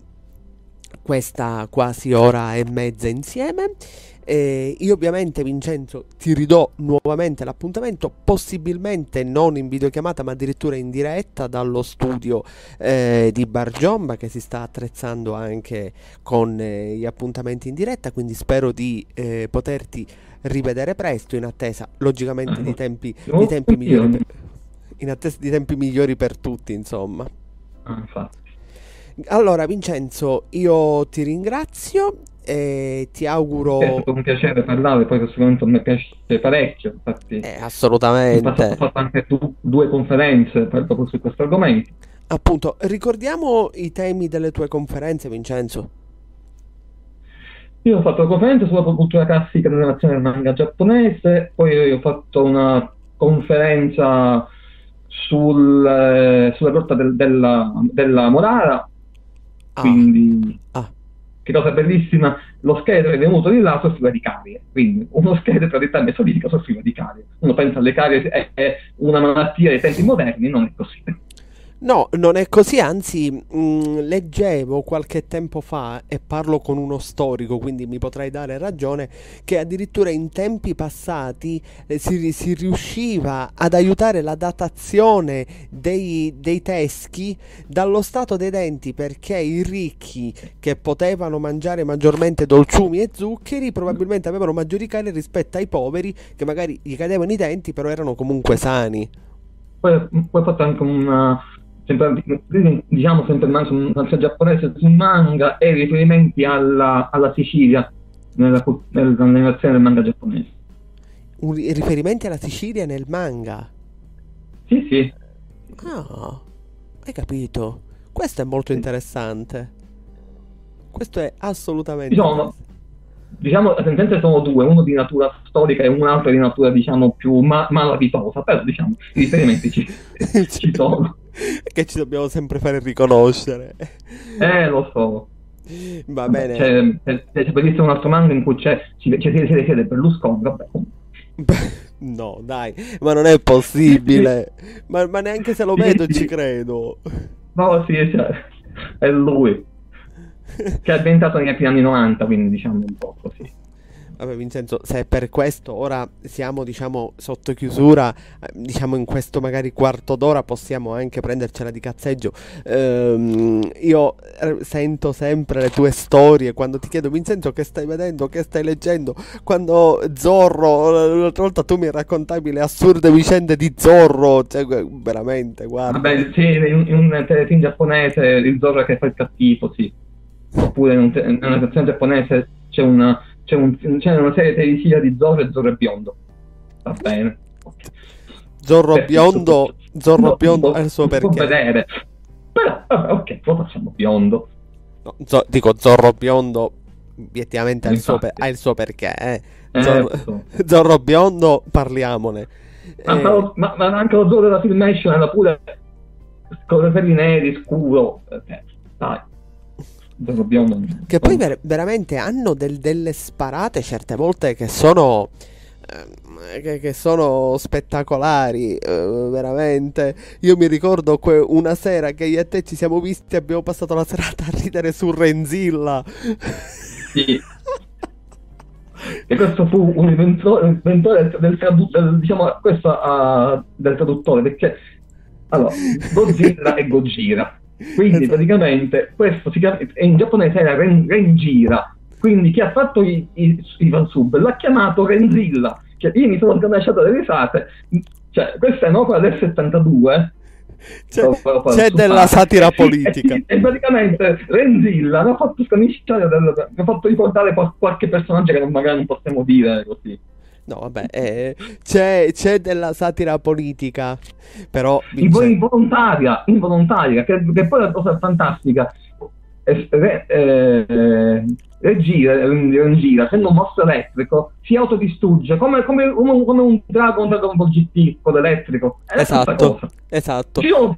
questa quasi ora e mezza insieme. E io ovviamente, Vincenzo, ti ridò nuovamente l'appuntamento, possibilmente non in videochiamata ma addirittura in diretta dallo studio eh, di Bargiomba, che si sta attrezzando anche con eh, gli appuntamenti in diretta, quindi spero di eh, poterti rivedere presto, in attesa logicamente di tempi, di tempi migliori per, in attesa di tempi migliori per tutti, insomma. Ah, infatti. Allora, Vincenzo, io ti ringrazio e ti È auguro... stato un piacere parlare, poi questo momento mi piace parecchio, infatti Eh, in passato ho assolutamente. fatto anche du- due conferenze per- proprio su questo argomento. Appunto, ricordiamo i temi delle tue conferenze, Vincenzo. Io ho fatto una conferenza sulla cultura classica dell'animazione del manga giapponese, poi ho fatto una conferenza sul, eh, sulla grotta del- della, della Morara, Ah, quindi ah, che cosa bellissima, lo scheletro è venuto di là soffriva di carie, quindi uno scheletro di età mesolitica soffriva di carie. Uno pensa alle carie è, è una malattia dei tempi moderni, non è così. No, non è così, anzi, mh, leggevo qualche tempo fa, e parlo con uno storico, quindi mi potrai dare ragione, che addirittura in tempi passati eh, si, si riusciva ad aiutare la datazione dei, dei teschi dallo stato dei denti, perché i ricchi che potevano mangiare maggiormente dolciumi e zuccheri probabilmente avevano maggiori cari rispetto ai poveri che magari gli cadevano i denti, però erano comunque sani. Poi, poi ho fatto anche una, sempre, diciamo sempre un manga giapponese sul manga e riferimenti alla, alla Sicilia nella, cu- nella narrazione del manga giapponese. Un, ri- riferimenti alla Sicilia nel manga. Sì, sì. Ah, hai capito? Questo è molto Sì. interessante. Questo è assolutamente Diciamo, diciamo, le sentenze sono due, uno di natura storica e un'altra di natura, diciamo, più ma- malavitosa, però, diciamo, i riferimenti ci, ci sono. che ci dobbiamo sempre fare riconoscere. Eh, lo so. Va Vabbè, bene. c'è, c'è, c'è per dirsi un altro manga in cui c'è, c'è, c'è, c'è, c'è, c'è Berlusconi, vabbè. No, dai, ma non è possibile. Ma, ma neanche se lo Sì, vedo sì. ci credo. No, sì, cioè, è lui. Che è ambientato negli anni novanta, quindi diciamo un po' così. Vabbè, Vincenzo, se è per questo ora siamo, diciamo, sotto chiusura, eh, diciamo in questo magari quarto d'ora possiamo anche prendercela di cazzeggio. Ehm, io eh, sento sempre le tue storie quando ti chiedo, Vincenzo, che stai vedendo, che stai leggendo? Quando Zorro, l'altra volta tu mi raccontavi le assurde vicende di Zorro, cioè gu- veramente, guarda. Vabbè, sì, in, in un telefilm giapponese il Zorro che fa il cattivo, sì. Oppure in, un te- in una versione giapponese c'è una, c'è un- c'è una serie televisiva di Zorro e Zorro è biondo. Va bene. Ok. Zorro Perfetto, biondo, tutto. Zorro No, biondo lo- ha il suo lo può perché. vedere. Però, vabbè, ok, lo facciamo biondo. No, zo- dico Zorro biondo, obiettivamente ha il suo, per- Infatti. ha il suo perché, eh. Eh, Zorro, lo so. Zorro biondo, parliamone. Ma, Eh, ma, ma- ma anche lo Zorro della Filmation era pure con i capelli neri, scuro. Eh, dai. Zorro biondo. che poi ver- veramente hanno del- delle sparate certe volte che sono, ehm, che, che sono spettacolari, eh, veramente. Io mi ricordo que- una sera che io e te ci siamo visti e abbiamo passato la serata a ridere su Renzilla. Sì. E questo fu un inventore, un inventore del, tradu- del- diciamo, questo, ah, del traduttore, perché allora, Godzilla e Gojira. Quindi Esatto. praticamente questo si chiama, e in giapponese era Ren, Renjira. Quindi chi ha fatto i, i, i fansub l'ha chiamato Renzilla. Cioè, io mi sono sganasciato dalle risate. Cioè, questa è un'opera del settantadue. C'è, Però- però- però c'è su della parte. satira E sì, politica. E, sì, e praticamente Renzilla mi ha fatto scanisciare, del- mi ha fatto ricordare qual- qualche personaggio che non- magari non possiamo dire così. No, vabbè, eh, c'è, c'è della satira politica, però Invo- Vincenzo, involontaria, involontaria, che, che poi è la cosa fantastica. Eh, re- eh, Regira, Regira, essendo un mostro elettrico, si autodistrugge come, come, come, come un drago, un Dragon Ball G T con l'elettrico. È la stessa esatto, cosa. esatto. Ci sono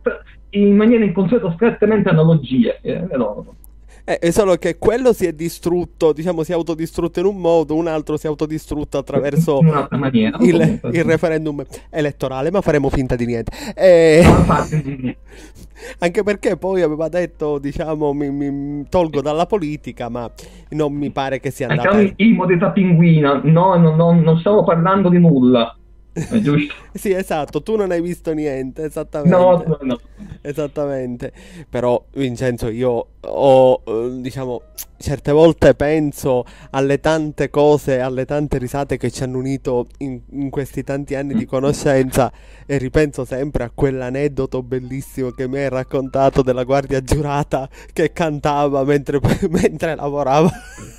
in maniera inconsueta strettamente analogie. Eh, no. Eh, È solo che quello si è distrutto, diciamo, si è autodistrutto in un modo, un altro si è autodistrutto attraverso In un'altra maniera. il, Comunque. il referendum elettorale, ma faremo finta di niente. Eh, Ma infatti, anche perché poi aveva detto, diciamo, mi, mi tolgo dalla politica, ma non mi pare che sia andata. anche in modalità pinguina, no, no, no, non stavo parlando di nulla. È giusto? Sì, esatto, tu non hai visto niente, esattamente. No, no, no. Esattamente, però Vincenzo, io ho, eh, diciamo, certe volte penso alle tante cose, alle tante risate che ci hanno unito in, in questi tanti anni di conoscenza e ripenso sempre a quell'aneddoto bellissimo che mi hai raccontato della guardia giurata che cantava mentre, mentre lavorava.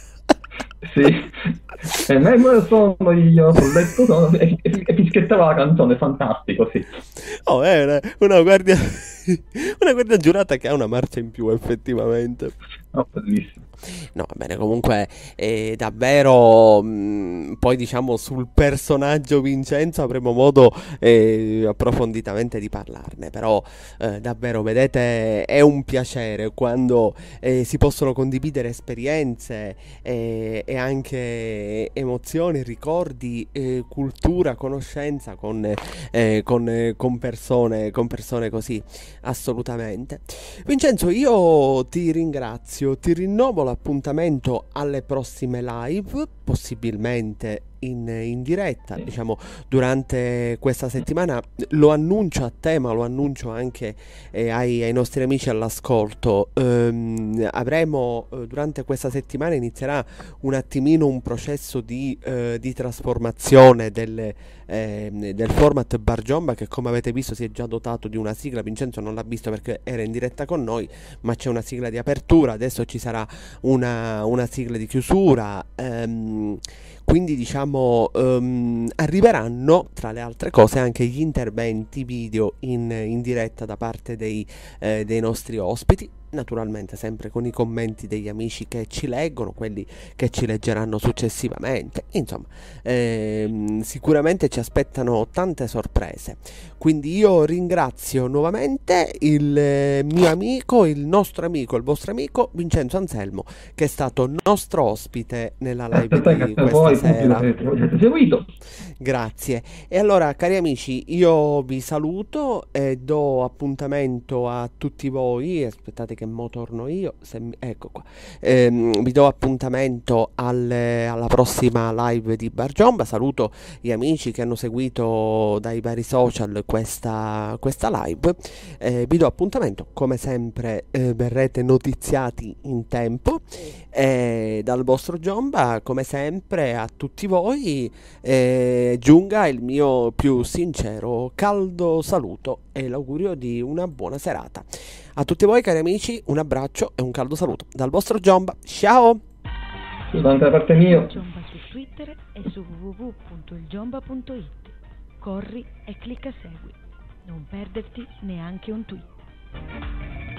Sì, e me me sono io sul letto sono- e, e, e fischiettava la canzone, fantastico, sì. Oh, è una, una guardia, una guardia giurata che ha una marcia in più, effettivamente. Oh, bellissimo. No, va bene, comunque è davvero, mh, poi diciamo sul personaggio Vincenzo avremo modo eh, approfonditamente di parlarne, però eh, davvero, vedete, è un piacere quando eh, si possono condividere esperienze eh, e anche emozioni, ricordi, eh, cultura, conoscenza con, eh, con, eh, con persone, con persone così. Assolutamente. Vincenzo, io ti ringrazio, ti rinnovo l'appuntamento alle prossime live, possibilmente in, in diretta, Sì. diciamo, durante questa settimana. Lo annuncio a te, ma lo annuncio anche eh, ai, ai nostri amici all'ascolto. Ehm, avremo, eh, durante questa settimana inizierà un attimino un processo di, eh, di trasformazione delle, ehm, del format Bar Giomba, che come avete visto si è già dotato di una sigla. Vincenzo non l'ha visto perché era in diretta con noi, ma c'è una sigla di apertura, adesso ci sarà una, una sigla di chiusura. ehm, quindi diciamo ehm, arriveranno tra le altre cose anche gli interventi video in, in diretta da parte dei, eh, dei nostri ospiti, naturalmente sempre con i commenti degli amici che ci leggono, quelli che ci leggeranno successivamente. Insomma, ehm, sicuramente ci aspettano tante sorprese. Quindi io ringrazio nuovamente il eh, mio amico, il nostro amico, il vostro amico Vincenzo Anselmo, che è stato nostro ospite nella live Aspetta, di grazie a questa voi tutti sera. che avete seguito. Grazie. E allora, cari amici, io vi saluto e do appuntamento a tutti voi. Aspettate che mo torno io. Se mi- Ecco qua. Ehm, vi do appuntamento alle- alla prossima live di Bar Giomba. Saluto gli amici che hanno seguito dai vari social questa, questa live. Eh, vi do appuntamento, come sempre, eh, verrete notiziati in tempo. E dal vostro Giomba, come sempre, a tutti voi eh, giunga il mio più sincero, caldo saluto e l'augurio di una buona serata. A tutti voi, cari amici, un abbraccio e un caldo saluto dal vostro Giomba. Ciao! Anche da parte mia. Giomba su Twitter e su w w w punto il giomba punto it. Corri e clicca segui. Non perderti neanche un tweet.